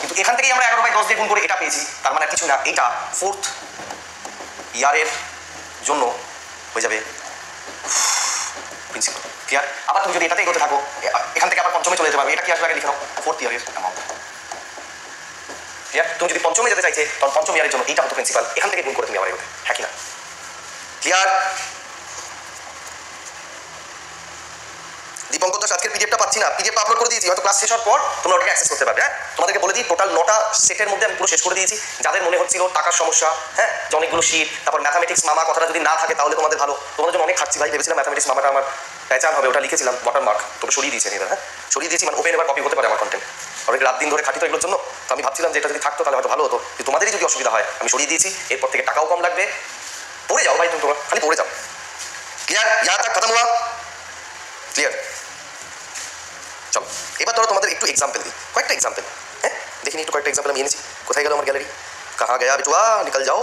কিন্তু এখান থেকেই আমরা এগারো বাই দশ দিয়ে গুণ করে এটা পেয়েছি, তার মানে কিছু না, এটা ফোর্থ ইয়ারের জন্য হয়ে যাবে প্রিন্সিপাল। ক্লিয়ার? আবার তুমি যদি এটাতে এগোতে থাকো, এখান থেকে আবার পঞ্চমে চলে যেতে পারবে। এটা কি আসবে আগে লিখে নাও, ফোর্থ ইয়ারের অ্যামাউন্ট। ক্লিয়ার? তুমি যদি পঞ্চমে যেতে চাইছে তখন পঞ্চম ইয়ারের জন্য এইটা হতো প্রিন্সিপাল, এখান থেকে গুণ করে তুমি আবার এগোতে, হ্যাঁ কি না? ক্লিয়ার? দীপঙ্কর দাস আজকের পিডিএফটা পাচ্ছি না, পিডিএফটা আপলোড করে দিয়েছি, হয়তো ক্লাস শেষ হওয়ার পর তোমরা ওটাকে অ্যাক্সেস করতে পারবে। হ্যাঁ, তোমাদেরকে বলে দিই টোটাল নটা সেটের মধ্যে আমি পুরো শেষ করে দিয়েছি। যাদের মনে হচ্ছিল টাকার সমস্যা, হ্যাঁ, যে অনেকগুলো শীট, তারপর ম্যাথামেটিক্স মামা কথাটা যদি না থাকে তাহলে তোমাদের ভালো, তোমাদের জন্য অনেক খাচ্ছি ভাই, ভেবেছিলাম ম্যাথামেটিক্স মামাটা আমার পেঁচান হবে, ওটা লিখেছিলাম ওয়াটার মার্ক, তোকে সরিয়ে দিয়েছেন এবার। হ্যাঁ, সরিয়ে দিয়েছি মানে ওপেন এবার কপি হতে পারে আমার কন্টেন্ট, অনেক রাত দিন ধরে খাটি তো এগুলোর জন্য, তো আমি ভাবছিলাম যে এটা যদি থাকতো তাহলে হয়তো ভালো হতো, কিন্তু তোমাদেরই যদি অসুবিধা হয় আমি সরিয়ে দিয়েছি। এরপর থেকে টাকাও কম লাগবে, পড়ে যাও ভাই, তুমি তোমরা খালি পড়ে যাও। ক্লিয়ার? ইয়া তক খতম হুয়া? ক্লিয়ার? চলো এবার ধরো তোমাদের একটু এক্সাম্পল দিই, কয়েকটা এক্সাম্পল। হ্যাঁ, দেখিনি একটু কয়েকটা এক্সাম্পল আমি এনেছি। কোথায় গেল আমার গ্যালারি? কাহা গয়া বেটুয়া, নিকল যাও।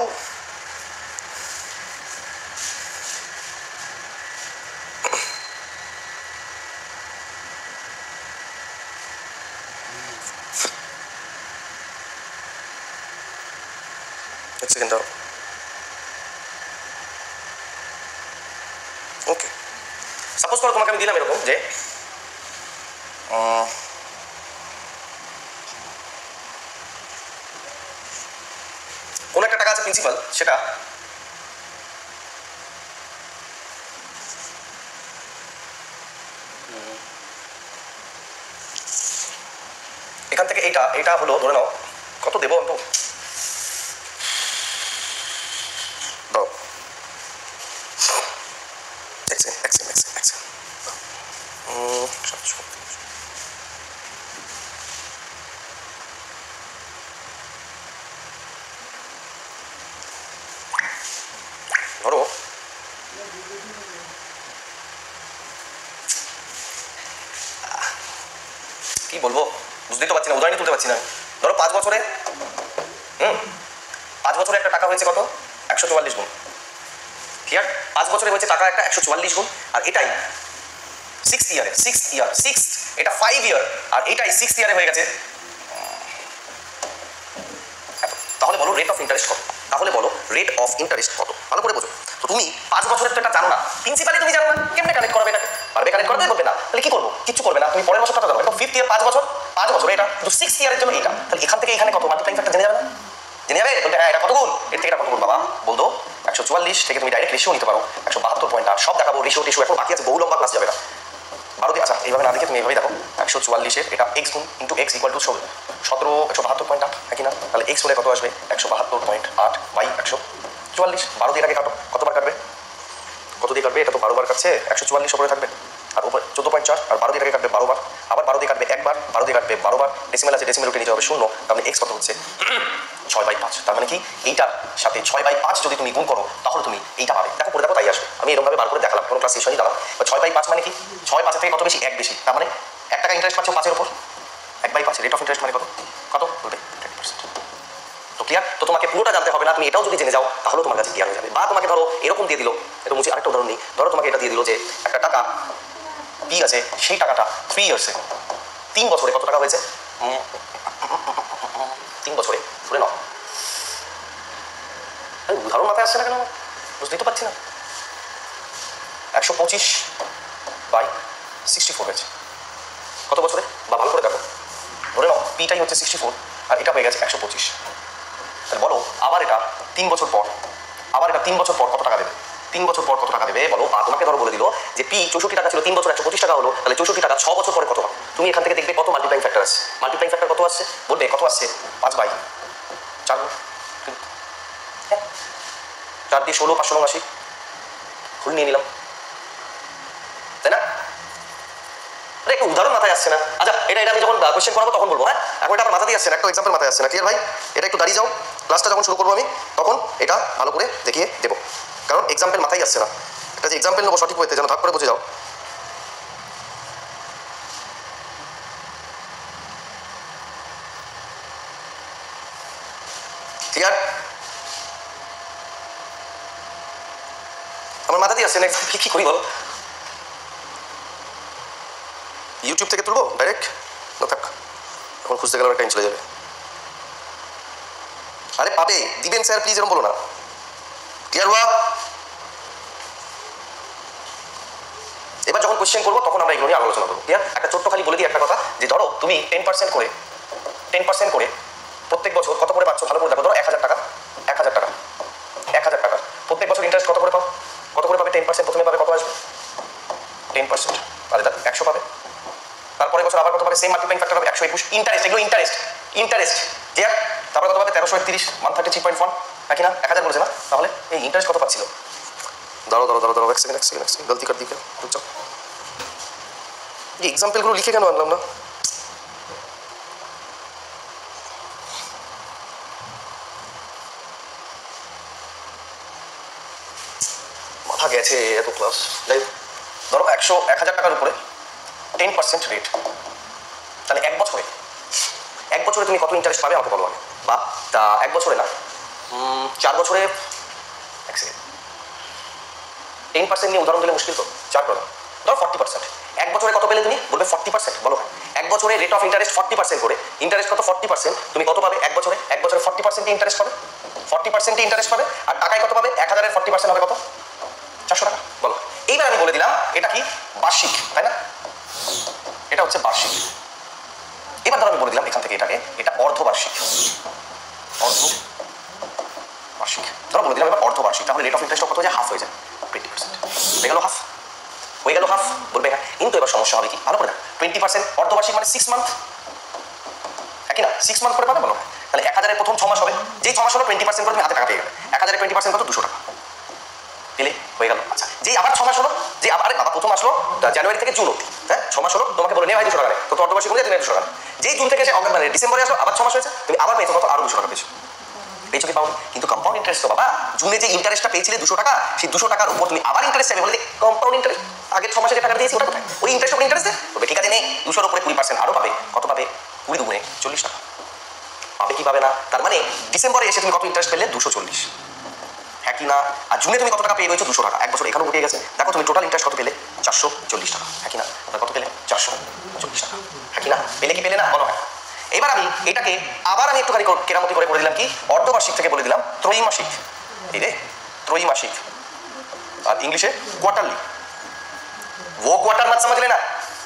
এক সেকেন্ড দাও। ওকে, সাপোজ করো তোমাকে আমি দিলাম এরকম যে কোন একটা টাকা আছে প্রিন্সিপাল, সেটা এখান থেকে এইটা এটা হলো ধরে নাও, কত দেবো তো দাও, ধরো কি বলবো বুঝতেই তো পারছি না, উদাহরণই তুলতে পারছি না। ধরো পাঁচ বছরে হুম পাঁচ বছরে একটা টাকা হয়েছে কত, একশো চুয়াল্লিশ গুণ। ক্লিয়ার? পাঁচ বছরে হয়েছে টাকা একটা একশো চুয়াল্লিশ গুণ, আর এটাই সিক্স ইয়ারে সিক্স ইয়ার সিক্স এটা ফাইভ ইয়ার, আর এটাই সিক্স ইয়ারে হয়ে গেছে। তাহলে বলো রেট অফ ইন্টারেস্ট কত? তাহলে বলো রেট অফ ইন্টারেস্ট কত? ভালো করে বোঝো। তো তুমি পাঁচ বছরের তো এটা জানো না, প্রিন্সিপালি তুমি জানো না, কেমনে কানেক্ট করবে এটাকে? পারবে কানেক্ট করতে? বলবে না, তাহলে কি করবো? কিচ্ছু করবে না, তুমি পরের বছরটা জানো, ফিফথ ইয়ার পাঁচ বছর, পাঁচ বছর এটা তো সিক্স ইয়ারের জন্য এটা, তাহলে এখান থেকে এখানে কত মাল্টিপ্লাইং ফ্যাক্টর জেনে যাবে না? জেনে যাবে? বলতে হ্যাঁ এটা কত গুণ, এর থেকে এটা কত গুণ বাবা বলতো একশো চুয়াল্লিশ থেকে তুমি ডাইরেক্ট রেশিও নিতে পারো, একশো বাহাত্তর পয়েন্ট আট সব দেখাবো, রেশিও টেশিও এখন বাকি আছে, বহু লম্বা ক্লাস যাবে না। বারো দিয়ে, আচ্ছা এইভাবে না দেখে তুমি এইভাবেই দেখো, একশো চুয়াল্লিশের এটা এক্স গুণ ইন্টু এক্স ইকুয়াল টু সতেরো একশো বাহাত্তর পয়েন্ট আট, হ্যাঁ কি না? তাহলে এক্স হলে কত আসবে? একশো বাহাত্তর পয়েন্ট আট বাই একশো চুয়াল্লিশ। বারো দিয়ে এটাকে কাটো, কতবার কাটবে? কত দিয়ে কাটবে? এটা তো বারো বার কাটছে, একশো চুয়াল্লিশ ওপরে থাকবে, আর উপরে চোদ্দো পয়েন্ট চার, আর বারো দিয়ে এটাকে কাটবে বারো বার, আবার বারো দিয়ে কাটবে একবার, বারো দিয়ে কাটবে বারো বার, ডেসিমেল আছে ডেসিমেল উঠে নিতে হবে শূন্য, তাহলে এক্স কত হচ্ছে? ছয় বাই পাঁচ। তার মানে কি এইটার সাথে ছয় বাই পাঁচ যদি তুমি গুণ করো তাহলে তুমি এইটা পাবে। দেখো করে দেখো তাই আসবে, আমি এরকমভাবে বার করে দেখালাম, কোনো ক্লাস সেশনই দিলাম। ছয় বাই পাঁচ মানে কি? ছয় পাঁচের থেকে কত বেশি? এক বেশি, তার মানে এক টাকা ইন্টারেস্ট পাচ্ছ পাঁচের উপর, এক বাই পাঁচ রেট অফ ইন্টারেস্ট মানে কত? কত বলবে? Ten percent. তো ক্লিয়ার? তো তোমাকে পুরোটা জানতে হবে না, তুমি এটাও যদি জেনে যাও তাহলে তোমার কাছে ক্লিয়ার হয়ে যাবে। বা তোমাকে ধরো এরকম দিয়ে দিল, এটা মুছে আরেকটা উদাহরণ নেই, ধরো তোমাকে এটা দিয়ে দিল যে একটা টাকা পি আছে, সেই টাকাটা থ্রি ইয়ার্সে তিন বছরে কত টাকা হয়েছে? তিন বছরে ধরে নাও, উদাহরণ মাথায় আসছে না কেন? বুঝতেই তো পারছি না। একশো পঁচিশ বাই সিক্সটি ফোর হয়েছে কত বছরে? বা ভালো করে দেখো, ধরে নাও পিটাই হচ্ছে সিক্সটি ফোর আর এটা হয়ে গেছে একশো পঁচিশ, তাহলে বলো আবার এটা তিন বছর পর, আবার এটা তিন বছর পর কত টাকা দেবে? তিন বছর পর কত টাকা দেবে বলো? বা তোমাকে ধরো বলে দিল যে পি চৌষট্টি টাকা ছিল, তিন বছর একশো পঁচিশ টাকা হলো, তাহলে চৌষট্টি টাকা ছ বছর পরে কত হবে? তুমি এখান থেকে দেখবে কত মাল্টিপ্লাইং ফ্যাক্টর আসছে। মাল্টিপ্লাইং ফ্যাক্টর কত আসছে বলবে? কত আসছে? পাঁচ বাই চার, চার দিয়ে ষোলো, পাঁচশো উনআশি, ফুল নিয়ে নিলাম, তাই না? একটা উদাহরণ মাথায় আসছে না। আচ্ছা এটা এটা আমি যখন কোয়েশ্চেন করাবো তখন বলবো, হ্যাঁ এখন এটা আমার মাথা দিয়ে আসছে না, একটা এক্সাম্পল মাথায় আসছে না। ক্লিয়ার ভাই? এটা একটু দাঁড়িয়ে যাও, ক্লাসটা যখন শুরু করবো আমি তখন এটা ভালো করে দেখিয়ে দেবো, কারণ এক্সাম্পল মাথায় আসছে না। এটা যে এক্সাম্পল নেবো সঠিক হইতে যেন ভাগ করে বুঝে যাও। ক্লিয়ার? আমার মাথা দিয়ে আসছে না, কি করি বলো? ইউটিউব থেকে তুলবো ডাইরেক্ট? না থাক, এখন খুঁজতে গেলে টাইম চলে যাবে। আরে পাবে, দিবেন স্যার প্লিজ এরকম বলো না। ক্লিয়ার হওয়া? এবার যখন কোশ্চেন করবো তখন আমরা এগুলো নিয়ে আলোচনা করবো। ক্লিয়ার? একটা ছোট্ট খালি বলে দিই একটা কথা, যে ধরো তুমি টেন পার্সেন্ট করে টেন পার্সেন্ট করে প্রত্যেক বছর কত করে পাচ্ছ ভালো করে দেখো। ধরো এক হাজার টাকা এক হাজার টাকা এক হাজার টাকা প্রত্যেক বছর ইন্টারেস্ট কত করে পাও? কত করে পাবে? টেন পার্সেন্ট প্রথমে পাবে কত আসবে? টেন পার্সেন্ট আরে দাদা একশো পাবে। তারপরে বছর আবার কত পাবে? সেম মাল্টিপ্লাইং ফ্যাক্টর হবে একশো একুশ। ইন্টারেস্ট, এগুলো ইন্টারেস্ট ইন্টারেস্ট ক্লিয়ার? তারপরে কত পাবে? তেরোশো একত্রিশ, one thirty three point one, নাকি না? এক হাজার বলেছে না? তাহলে এই ইন্টারেস্ট কত পাচ্ছিল? দাঁড়ো দাঁড়ো দাঁড়ো দাঁড়ো এক সেকেন্ড এক সেকেন্ড এক সেকেন্ড গলতি কর দিকে বুঝছো? এই এক্সাম্পলগুলো লিখে কেন আনলাম না? মাথা গেছে এত ক্লাস। যাই ধরো একশো এক হাজার টাকার উপরে টেন পার্সেন্ট রেট, তাহলে এক বছরে এক বছরে তুমি কত ইন্টারেস্ট পাবে আমাকে বলো আগে। বা তা এক বছরে না, চার বছরে এক সেকেন্ড টেন পার্সেন্ট নিয়ে উদাহরণ দিলে মুশকিল তো। চার করো, ধরো ফর্টি পার্সেন্ট। এক বছরে কত পেলে তুমি? বলবে ফর্টি পার্সেন্ট। বলো এক বছরে rate of interest forty percent করে, ইন্টারেস্ট কত? Forty percent. তুমি কত পাবে এক বছরে? এক বছরে ফর্টি পার্সেন্ট ইন্টারেস্ট পাবে, ফর্টি পার্সেন্ট ইন্টারেস্ট পাবে। আর টাকায় কত পাবে? এক হাজারের ফর্টি পার্সেন্ট হবে কত? চারশো টাকা। বলো এইবার আমি বলে দিলাম এটা কি বার্ষিক, তাই না? এটা হচ্ছে বার্ষিক। এবার ধরো আমি বলে দিলাম এখান থেকে এটাকে এটা অর্ধবার্ষিক। অর্ধ বার্ষিক ধরো বলে দিলাম এবার অর্ধবার্ষিক, তাহলে রেট অফ ইন্টারেস্ট কত হয়ে যায়? হাফ হয়ে যায়, টোয়েন্টি পার্সেন্ট হয়ে গেল। হাফ হয়ে গেল হাফ বলবে হ্যাঁ। কিন্তু এবার সমস্যা হবে কি? ভালো করে না, টোয়েন্টি পার্সেন্ট অর্ধবার্ষিক মানে সিক্স মান্থ, একই না? সিক্স মান্থ করে পাবে। বলো তাহলে এক হাজারের প্রথম ছ মাস হবে, যেই ছ মাস হলো টোয়েন্টি পার্সেন্ট করে তুমি হাতে টাকা পেয়ে গেলে। এক হাজারের টোয়েন্টি পার্সেন্ট কত? দুশো টাকা পেলে, হয়ে গেল। আচ্ছা যেই আবার ছ মাস হলো, যে আবার বাবা প্রথম আসলো জানুয়ারি থেকে জুন অব্দি, হ্যাঁ ছ মাস হলো, তোমাকে বলে নেওয়া হয় দুশো টাকা নেয়, তো অর্ধবার্ষিক অনুযায়ী তুমি দুশো টাকা। যেই জুন থেকে এসে মানে ডিসেম্বরে আসলো আবার ছ মাস হয়েছে, তুমি আবার পেয়েছো কত? আরো দুশো টাকা পেয়েছো। পেয়েছো কি পাও? কিন্তু কম্পাউন্ড ইন্টারেস্ট তো বাবা, জুনে যে ইন্টারেস্টটা পেয়েছিলে দুশো টাকা, সেই দুশো টাকার উপর তুমি আবার ইন্টারেস্ট চাইবে, বলে কম্পাউন্ড ইন্টারেস্ট আগের ছ মাসে যে টাকা দিয়েছি ওটা কোথায়? ওই ইন্টারেস্ট উপর ইন্টারেস্ট দেয়। তবে ঠিক আছে নেই, দুশোর উপরে কুড়ি পার্সেন্ট আরো পাবে। কত পাবে? কুড়ি দুগুণে চল্লিশ টাকা পাবে কি পাবে না? তার মানে ডিসেম্বরে এসে তুমি কত ইন্টারেস্ট পেলে? দুশো চল্লিশ, হ্যাঁ কি না? আর জুনে তুমি কত টাকা পেয়ে রয়েছো? দুশো টাকা। এক বছর এখানেও উঠে গেছে। দেখো তুমি টোটাল ইন্টারেস্ট কত পেলে? চারশো চল্লিশ টাকা, হ্যাঁ কি না? কত পেলে? চারশো চল্লিশ টাকা, হ্যাঁ কি না? পেলে কি পেলে না? বলো হ্যাঁ। এবার আমি এটাকে আবার আমি একটুখানি কেরামতি করে করে দিলাম কি? অর্ধবার্ষিক থেকে বলে দিলাম ত্রৈমাসিক। এই রে ত্রৈমাসিক, আর ইংলিশে কোয়ার্টারলি। वो क्वार्टर मत समझ लेना,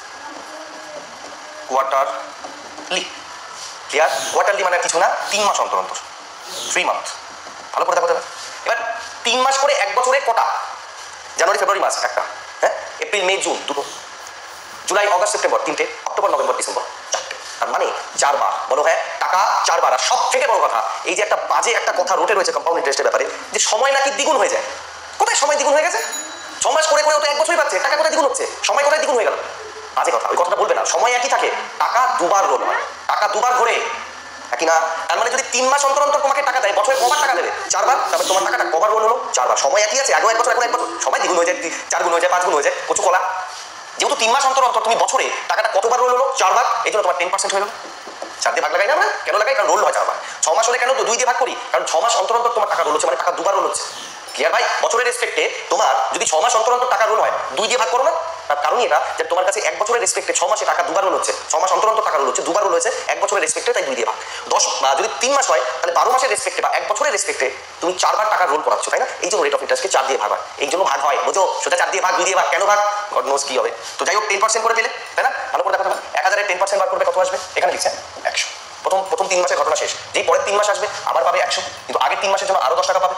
কোয়ার্টারলি। ক্লিয়ার? কোয়ার্টারলি মানে কিছু না, তিন মাস অন্তর অন্তর, থ্রি মান্থ। ভালো করে দেখো দেবে। এবার তিন মাস করে এক বছরে কটা? জানুয়ারি ফেব্রুয়ারি মাস একটা, হ্যাঁ এপ্রিল মে জুন দুটো, জুলাই অগস্ট সেপ্টেম্বর তিনটে, অক্টোবর নভেম্বর ডিসেম্বর চারটে। তার মানে চারবার। বলো হ্যাঁ, টাকা চারবার। আর সব থেকে বড় কথা, এই যে একটা বাজে একটা কথা রোটে রয়েছে কম্পাউন্ড ইন্টারেস্টের ব্যাপারে, যে সময় নাকি দ্বিগুণ হয়ে যায়। কোথায় সময় দ্বিগুণ হয়ে গেছে? ছ মাস করে করে তো এক বছরই পাচ্ছে, টাকা কোথায় দ্বিগুণ হচ্ছে? সময় কোথায় দ্বিগুণ হয়ে গেল? বাজে কথা, ওই কথাটা বলবে না। সময় একই থাকে, টাকা দুবার রোল হয়, টাকা দুবার ঘোরে, একই না? তার মানে যদি তিন মাস অন্তর অন্তর তোমাকে টাকা দেয়, বছরে কবার টাকা দেবে? চারবার। তারপরে তোমার টাকাটা কবার রোল হলো? চারবার। সময় একই আছে, আগেও এক বছর এখন এক বছর, সময় দ্বিগুণ হয়ে যায়, চার গুণ হয়ে যায়, পাঁচ গুণ হয়ে যায়, কচু কলা। যেহেতু তিন মাস অন্তর অন্তর তুমি বছরে টাকাটা কতবার রোল হলো? চারবার। এই জন্য তোমার টেন পার্সেন্ট হয়ে গেল। চার দিয়ে ভাগ লাগাই না আমরা? কেন লাগাই? কারণ রোল হয় চারবার। ছ মাস হলে কেন তো দুই দিয়ে ভাগ করি? কারণ ছ মাস অন্তর অন্তর তোমার টাকা রোল হচ্ছে, মানে টাকা দুবার রোল হচ্ছে। ক্লিয়ার ভাই? বছরের রেসপেক্টে তোমার যদি ছ মাস অন্তর অন্তর টাকা রোল হয়, দুই দিয়ে ভাগ করো না। তার কারণই এটা যে তোমার কাছে এক বছরের রেসপেক্টে ছ মাসে টাকা দুবার রোল হচ্ছে, ছ মাস অন্তর অন্তর টাকা রোল হচ্ছে, দুবার রোল হয়েছে, এক বছরের রেসপেক্টে তাই দুই দিয়ে ভাগ। দশ যদি তিন মাস হয় তাহলে বারো মাসের রেসপেক্টে বা এক বছরের রেসপেক্টে তুমি চারবার টাকা রোল করাচ্ছ, তাই না? এই জন্য রেট অফ ইন্টারেস্টকে চার দিয়ে ভাগ হয়, এই জন্য ভাগ হয়। বুঝো? সোজা চার দিয়ে ভাগ, দুই দিয়ে ভাগ কেন ভাগ? গড নোজ কি হবে। তো যাই হোক, টেন পার্সেন্ট করে পেলে, তাই না? ভালো করে দেখো, এক হাজারের টেন পার্সেন্ট বার করবে কত আসবে? এখানে লিখছে একশো। প্রথম প্রথম তিন মাসের ঘটনা শেষ, যেই পরের তিন মাস আসবে আবার পাবে একশো, কিন্তু আগের তিন মাসের জন্য আরো দশ টাকা পাবে,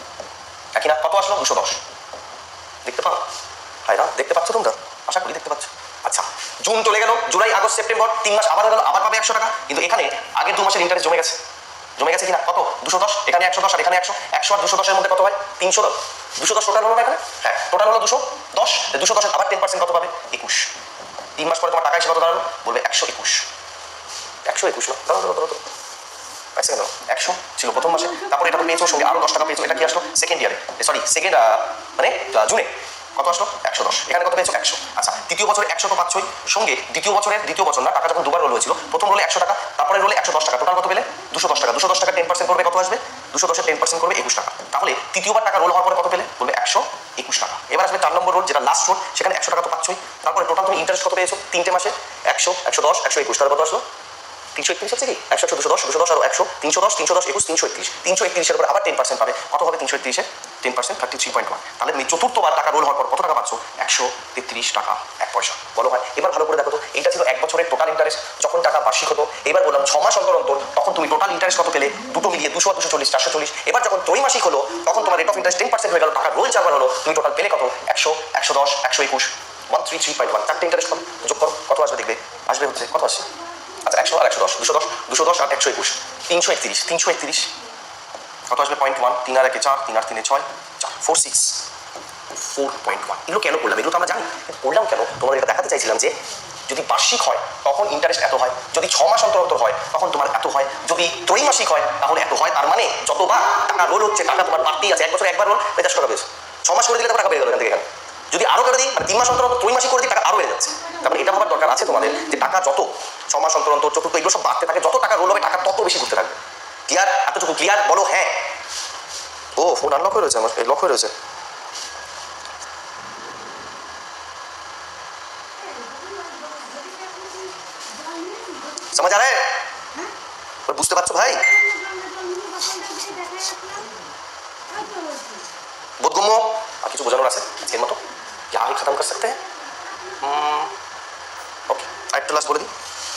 একই না? কত আসলো? দুশো দশ। দেখতে পাও? হয় না? দেখতে পাচ্ছ তোমরা? আশা করি দেখতে পাচ্ছ। আচ্ছা, জুন চলে গেল, জুলাই আগস্ট সেপ্টেম্বর তিন মাস আবার হয়ে গেল, আবার পাবে একশো টাকা, কিন্তু এখানে আগের দু মাসের ইন্টারেস্ট জমে গেছে, জমে গেছে কিনা? কত? দুশো দশ। এখানে একশো দশ আর এখানে একশো, একশো আর দুশো দশের মধ্যে কত হয়? তিনশো দশ। দুশো দশ টোটাল হলো না এখানে? হ্যাঁ টোটাল হলো দুশো দশ। দুশো দশের আবার টেন পার্সেন্ট কত পাবে? একুশ। তিন মাস পরে তোমার টাকা এসে কত দাঁড়ালো? বলবে একশো একুশ। একশো একুশ না, দাঁড়াও দাঁড়াও দাঁড়াও এক সেকেন্ড, একশো ছিল প্রথম মাসে, তারপরে এটা পেয়েছো সঙ্গে আরো দশ টাকা পেয়েছো, এটা কি আসলো? সেকেন্ড ইয়ারে, সরি সেকেন্ড মানে জুনে কত আসলো? একশো দশ। এখানে কত পেয়েছো? একশো। আচ্ছা, তৃতীয় বছরে একশো তো পাচ্ছই, সঙ্গে দ্বিতীয় বছরের দ্বিতীয় বছর না, টাকা যখন দুবার রোল হয়েছিল, প্রথম রোলে একশো টাকা, তারপরে রোলে একশো দশ টাকা, টোটাল কত পেলে? দুশো দশ টাকা। দুশো দশ টাকা টেন পার্সেন্ট করবে কত আসবে? দুশো দশের টেন পার্সেন্ট করবে একুশ টাকা। তাহলে তৃতীয়বার টাকা রোল হওয়ার পরে কত পেলে? বলবে একশো একুশ টাকা। এবার আসবে চার নম্বর রোল, যেটা লাস্ট রোল, সেখানে একশো টাকা তো পাচ্ছই, তারপরে টোটাল তুমি ইন্টারেস্ট কত পেয়েছো তিনটে মাসে? একশো, একশো দশ, একশো একুশ, তার কত আসলো? তিনশো একত্রিশ হচ্ছে কি একশো একশো দুশো দশ দুশো দশ আরো একশো তিনশো দশ তিনশো দশ একুশ তিনশো একত্রিশ তিনশো একত্রিশের উপর আবার টেন পার্সেন্ট পাবে কত হবে তিনশো একত্রিশে ten percent thirty three point one তাহলে তুমি চতুর্থবার টাকা রোল হওয়ার পর কত টাকা পাচ্ছ একশো তেত্রিশ টাকা এক পয়সা বলো হয় এবার ভালো করে দেখো তো এইটা ছিল এক বছরের টোটাল ইন্টারেস্ট যখন টাকা বার্ষিক হতো এবার বললাম ছ মাস অন্তর অন্তর তখন তুমি টোটাল ইন্টারেস্ট কত পেলে দুটো মিলিয়ে দুশো দুশো চল্লিশ চারশো চল্লিশ এবার যখন ত্রৈমাসিক হলো তখন তোমার rate of interest ten percent হয়ে গেল টাকা রোল চারবার হলো তুমি টোটাল পেলে কত একশো একশো দশ একশো একুশ one three three point one চারটে ইন্টারেস্ট হবে যোগ করো কত আসবে দেখবে আসবে হচ্ছে কত আসছে আচ্ছা একশো আর একশো দশ দুশো দশ দুশো দশ আর একশো একুশ তিনশো একত্রিশ তিনশো একত্রিশ কত আসবে পয়েন্ট ওয়ান তিন আর একে চার তিন আর তিনে ছয় চার four six four point one এগুলো কেন করলাম এগুলো তো আমরা জানি করলাম কেন তোমাদের এটা দেখাতে চাইছিলাম যে যদি বার্ষিক হয় তখন ইন্টারেস্ট এত হয় যদি ছ মাস অন্তর অন্তর হয় তখন তোমার এত হয় যদি ত্রৈমাসিক হয় তাহলে এত হয় তার মানে যতবার টাকা রোল হচ্ছে টাকা তোমার বাড়তেই আছে এক বছর একবার রোল পঞ্চাশ টাকা পেয়েছে ছ মাস করে দিলে টাকা বেড়ে গেল এখান থেকে এখানে যদি আরো করে দিই মানে তিন মাস অন্তর অন্তর ত্রৈমাসিক করে দিই টাকা আরো বেড়ে যাচ্ছে তারপরে এটা ভাবার দরকার আছে তোমাদের যে টাকা যত ছ মাস অন্তর অন্তর চতুর্থ এগুলো সব বাড়তে থাকে যত টাকা রোল হবে টাকা তত বেশি ঘুরতে থাকবে ক্লিয়ার এতটুকু ক্লিয়ার বলো হ্যাঁ ও ফোন আনলক হয়ে রয়েছে আমার লক হয়ে রয়েছে समझ आ रहा है বুঝতে পারছো ভাই বোধগম্য আর কিছু বোঝানোর আছে আজকের মতো क्या ही खत्म कर सकते हैं ওকে আরেকটা লাস্ট বলে দিই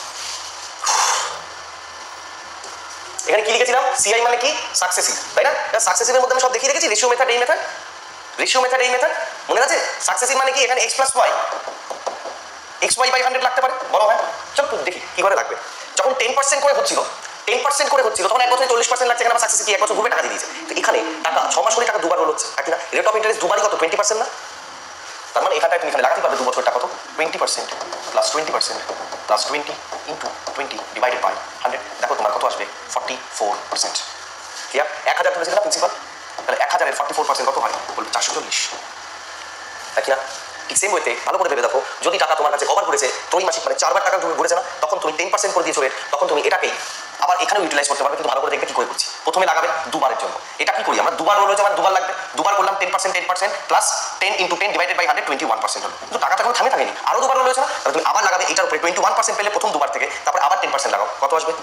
এখানে কি লিখেছিলাম সিআই মানে কি সাকসেসিভ তাই না সাকসেসিভের মধ্যে আমি সব দেখিয়ে রেখেছি রেশিও মেথড এই মেথড রেশিও মেথড এই মেথড মনে আছে সাকসেসিভ মানে কি এখানে X plus Y X Y by hundred লাগতে পারে বড় হয় চল দেখি কি করে লাগবে যখন টেন পার্সেন্ট করে হচ্ছিল টেন পার্সেন্ট করে হচ্ছিল তখন এক বছরে চল্লিশ পার্সেন্ট লাগছে এখানে আমার সাকসেস কি এক বছর ঘুরে টাকা দিয়ে দিয়েছে তো এখানে টাকা ছ মাস করে টাকা দুবার রোল হচ্ছে ঠিক না রেট অফ ইন্টারেস্ট দুবারই কত টোয়েন্টি পার্সেন্ট না তার মানে এখানটা তুমি এখানে লাগাতে পারবে দু বছর টাকা কত twenty percent plus twenty percent plus twenty into twenty divided by hundred দেখো তোমার কত আসবে ফর্টি ফোর পার্সেন্ট ক্লিয়ার এক হাজার তুলেছিল না প্রিন্সিপাল তাহলে এক হাজারের ফর্টি ফোর পার্সেন্ট কত হয় বলবে চারশো চল্লিশ তাই না ঠিক সেম ওয়েতে ভালো করে ভেবে দেখো যদি টাকা তোমার কাছে কভার করেছে ত্রৈমাসিক মানে চারবার টাকা ঘুরেছে না তখন তুমি টেন পার্সেন্ট করে দিয়েছো রেট তখন তুমি এটাকেই আবার এখানেও ইউটিলাইজ করতে পারবে কিন্তু ভালো করে দেখবে কি করে করছি প্রথমে লাগাবে দুবারের জন্য এটা কি করি আমরা দুবার রোল হয়েছে আমার দুবার লাগবে দুবার করলাম ten percent ten percent plus ten into ten divided by hundred twenty one percent হলো কিন্তু টাকাটা কোনো থামে থাকেনি আরও দুবার রোল হয়েছে না তাহলে তুমি আবার লাগাবে এটার উপরে টোয়েন্টি ওয়ান পার্সেন্ট পেলে প্রথম দুবার থেকে তারপর আবার টেন পার্সেন্ট লাগাও কত আসবে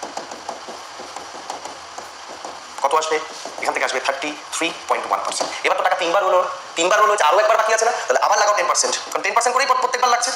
কত আসবে এখান থেকে আসবে thirty three point one percent এবার তো টাকা তিনবার হলো তিনবার হলো হচ্ছে আরও একবার বাকি আছে না তাহলে আবার লাগাও টেন পার্সেন্ট কারণ টেন পার্সেন্ট করেই প্রত্যেকবার লাগছে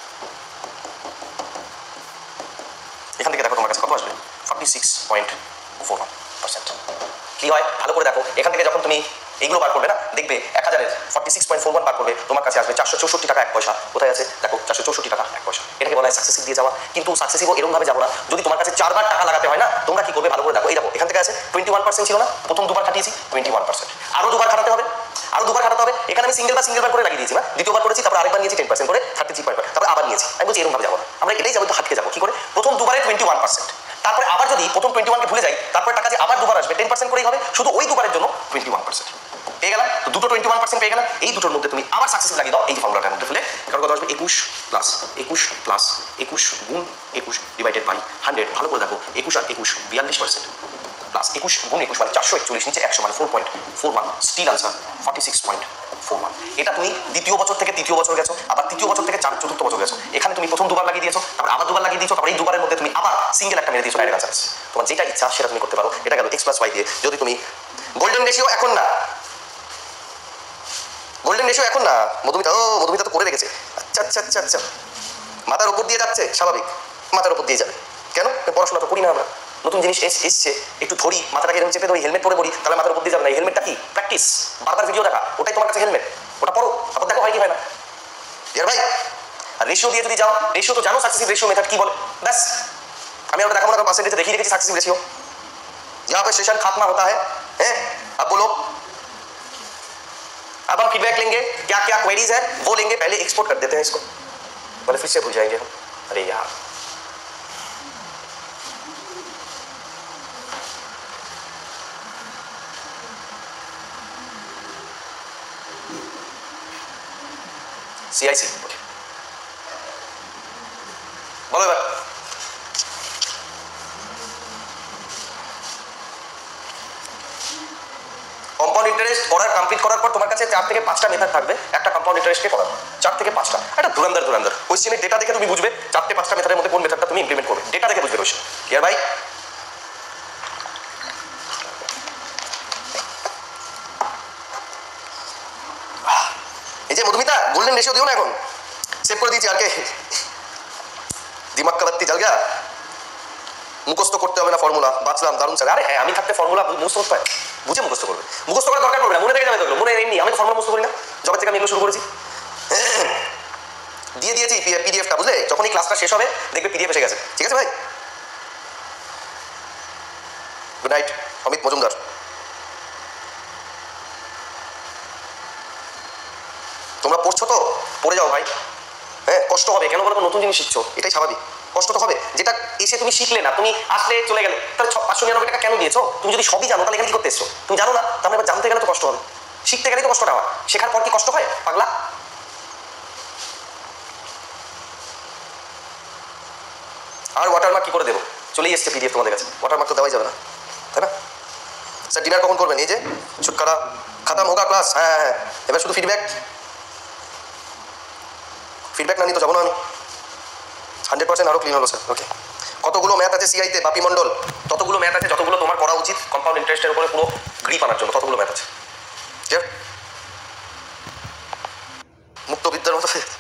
এখান থেকে দেখো তোমার কাছে কত আসবে forty six point four one percent কি হয় ভালো করে দেখো এখান থেকে যখন তুমি এইগুলো বার করবে না দেখবে এক হাজারের forty six point four one বার করবে তোমার কাছে আসবে চারশো চৌষট্টি টাকা এক পয়সা কোথায় আছে দেখো চারশো চৌষট্টি টাকা এক পয়সা এটাকে বলা হয় সাকসেসিভ দিয়ে যাওয়া কিন্তু সাকসেসিভও এরকমভাবে যাবো না যদি তোমার কাছে চারবার টাকা লাগাতে হয় না তোমরা কি করবে ভালো করে দেখো এই দেখো এখান থেকে আছে টোয়েন্টি ওয়ান পার্সেন্ট ছিল না প্রথম দুবার খাটিয়েছি টোয়েন্টি ওয়ান পার্সেন্ট আরও দুবার খাটাতে হবে আরও দুবার খাটাতে হবে এখানে আমি সিঙ্গেল বা সিঙ্গেল বার করে লাগিয়ে দিয়েছি না দ্বিতীয়বার করেছি তারপর আরেকবার নিয়েছি টেন পার্সেন্ট করে থার্টি থ্রি পয়েন্ট তারপর আবার নিয়েছি আমি বলছি এরকমভাবে যাবো না আমরা এটাই যাবো তো হাটকে যাবো কি করে প্রথম দুবারে টোয়েন্টি ওয়ান পার্সেন্ট তারপরে আবার যদি প্রথম টোয়েন্টি ওয়ানকে ভুলে যাই তারপরে টাকা যে আবার দুবার আসবে টেন পার্সেন্ট করেই হবে শুধু ওই দুবারের জন্য টোয়েন্টি ওয়ান পার্সেন্ট পেয়ে গেলাম তো দুটো টোয়েন্টি ওয়ান পার্সেন্ট পেয়ে গেলাম এই দুটোর মধ্যে তুমি আবার সাকসেস লাগিয়ে দাও এই ফর্মুলাটার মধ্যে ফেলে কারণ কত আসবে একুশ প্লাস একুশ প্লাস একুশ গুণ একুশ ডিভাইডেড বাই হান্ড্রেড ভালো করে দেখো একুশ আর একুশ বিয়াল্লিশ পার্সেন্ট প্লাস একুশ গুণ একুশ মানে চারশো একচল্লিশ নিচে একশো মানে four point four one still answer forty six point four one এটা তুমি দ্বিতীয় বছর থেকে তৃতীয় বছর গেছো আবার তৃতীয় বছর থেকে চার চতুর্থ বছর গেছো এখানে তুমি প্রথম দুবার লাগিয়ে দিয়েছো তারপর আবার দুবার লাগিয়ে দিয়েছো তারপর এই দুবারের মধ্যে তুমি আবার সিঙ্গেল একটা মেরে দিয়েছো ডাইরেক্ট আনসার তোমার যেটা ইচ্ছা সেটা তুমি করতে পারো এটা গেল এক্স প্লাস ওয়াই দিয়ে যদি তুমি গোল্ডেন রেশিও এখন না গোল্ডেন রেশিও এখন না মধুমিতা ও মধুমিতা তো করে রেখেছে আচ্ছা আচ্ছা আচ্ছা আচ্ছা মাথার উপর দিয়ে যাচ্ছে স্বাভাবিক মাথার উপর দিয়ে যাবে কেন পড়াশোনা তো করি না আমরা নতুন জিনিস এসছে একটু ধরি মাথাটাকে এরকম চেপে ধরি হেলমেট পরে পড়ি তাহলে মাথার উপর দিয়ে যাবে না এই হেলমেটটা কি প্র্যাকটিস বারবার ভিডিও দেখা ওটাই তোমার কাছে হেলমেট ওটা পড়ো তারপর দেখো হয় কি হয় না ইয়ার ভাই আর রেশিও দিয়ে যদি যাও রেশিও তো জানো সাকসেসিভ রেশিও মেথড কি বলে ব্যাস আমি ওটা দেখাবো না পার্সেন্টেজে দেখিয়ে রেখেছি সাকসেসিভ রেশিও यहाँ पे सेशन खात्मा होता है हैं अब बोलो अब हम फीडबैक लेंगे क्या क्या क्वेरीज है वो लेंगे पहले एक्सपोर्ट कर देते हैं इसको बोले फिर से भूल जाएंगे हम अरे यार सीआईसी बोलो एबार কম্পাউন্ড ইন্টারেস্ট করার কমপ্লিট করার পর তোমার কাছে চার থেকে পাঁচটা মেথড থাকবে একটা কম্পাউন্ড ইন্টারেস্টকে করার চার থেকে পাঁচটা একটা ধুরান্দার ধুরান্দার কোশ্চেনের ডেটা দেখে তুমি বুঝবে চারটে পাঁচটা মেথডের মধ্যে কোন মেথডটা তুমি ইমপ্লিমেন্ট করবে, ডেটা দেখে বুঝবে কোয়েশ্চেন। ক্লিয়ার ভাই? এই যে মধুমিতা, গোল্ডেন রেশিও দিও না এখন, সেভ করে দিয়েছি। আর কে দিমাগ কা বাত্তি জ্বল গয়া। মুখস্থ করতে হবে না ফর্মুলা, বাঁচলাম, দারুণ স্যার। আরে হ্যাঁ, আমি থাকতে ফর্মুলা মুখস্থ করতে হয়, বুঝে মুখস্থ করবে। মুখস্থ করার দরকার পড়বে না, মনে থেকে যাবে তো, মনে এমনি। আমি তো ফর্মুলা মুখস্থ করি না, যবে থেকে আমি এগুলো শুরু করেছি। দিয়ে দিয়েছি পিডিএফটা, বুঝলে? যখন এই ক্লাসটা শেষ হবে দেখবে পিডিএফ এসে গেছে। ঠিক আছে ভাই? Good night, Amit Majumdar. তোমরা পড়ছো তো, পড়ে যাও ভাই। হ্যাঁ, কষ্ট হবে, কেন বলো তো? নতুন জিনিস শিখছো, এটাই স্বাভাবিক, কষ্ট তো হবে। যেটা এসে তুমি শিখলে না, তুমি আসলে চলে গেলে, তাহলে পাঁচশো নিরানব্বই টাকা কেন দিয়েছো? তুমি যদি সবই জানো তাহলে এখানে কি করতে এসছো? তুমি জানো না, তাহলে এবার জানতে গেলে তো কষ্ট হবে, শিখতে গেলেই তো কষ্টটা হয়। শেখার পর কি কষ্ট হয় পাগলা? আর ওয়াটারমার্ক কি করে দেবো? চলেই এসছে পিডিএফ তোমাদের কাছে, ওয়াটারমার্ক তো দেওয়াই যাবে না, তাই না? স্যার ডিনার কখন করবেন? এই যে ছুটকারা খাতাম হোগা ক্লাস। হ্যাঁ হ্যাঁ, এবার শুধু ফিডব্যাক। ফিডব্যাক না নিয়ে তো যাবো না আমি। হান্ড্রেড পার্সেন্ট আরও ক্লিন হলো স্যার। ওকে, কতগুলো ম্যাথ আছে সিআইতে বাপি মণ্ডল? ততগুলো ম্যাথ আছে যতগুলো তোমার করা উচিত কম্পাউন্ড ইন্টারেস্টের উপরে পুরো গ্রিপ আনার জন্য, ততগুলো ম্যাথ আছে। মুক্ত বিদ্যার মতো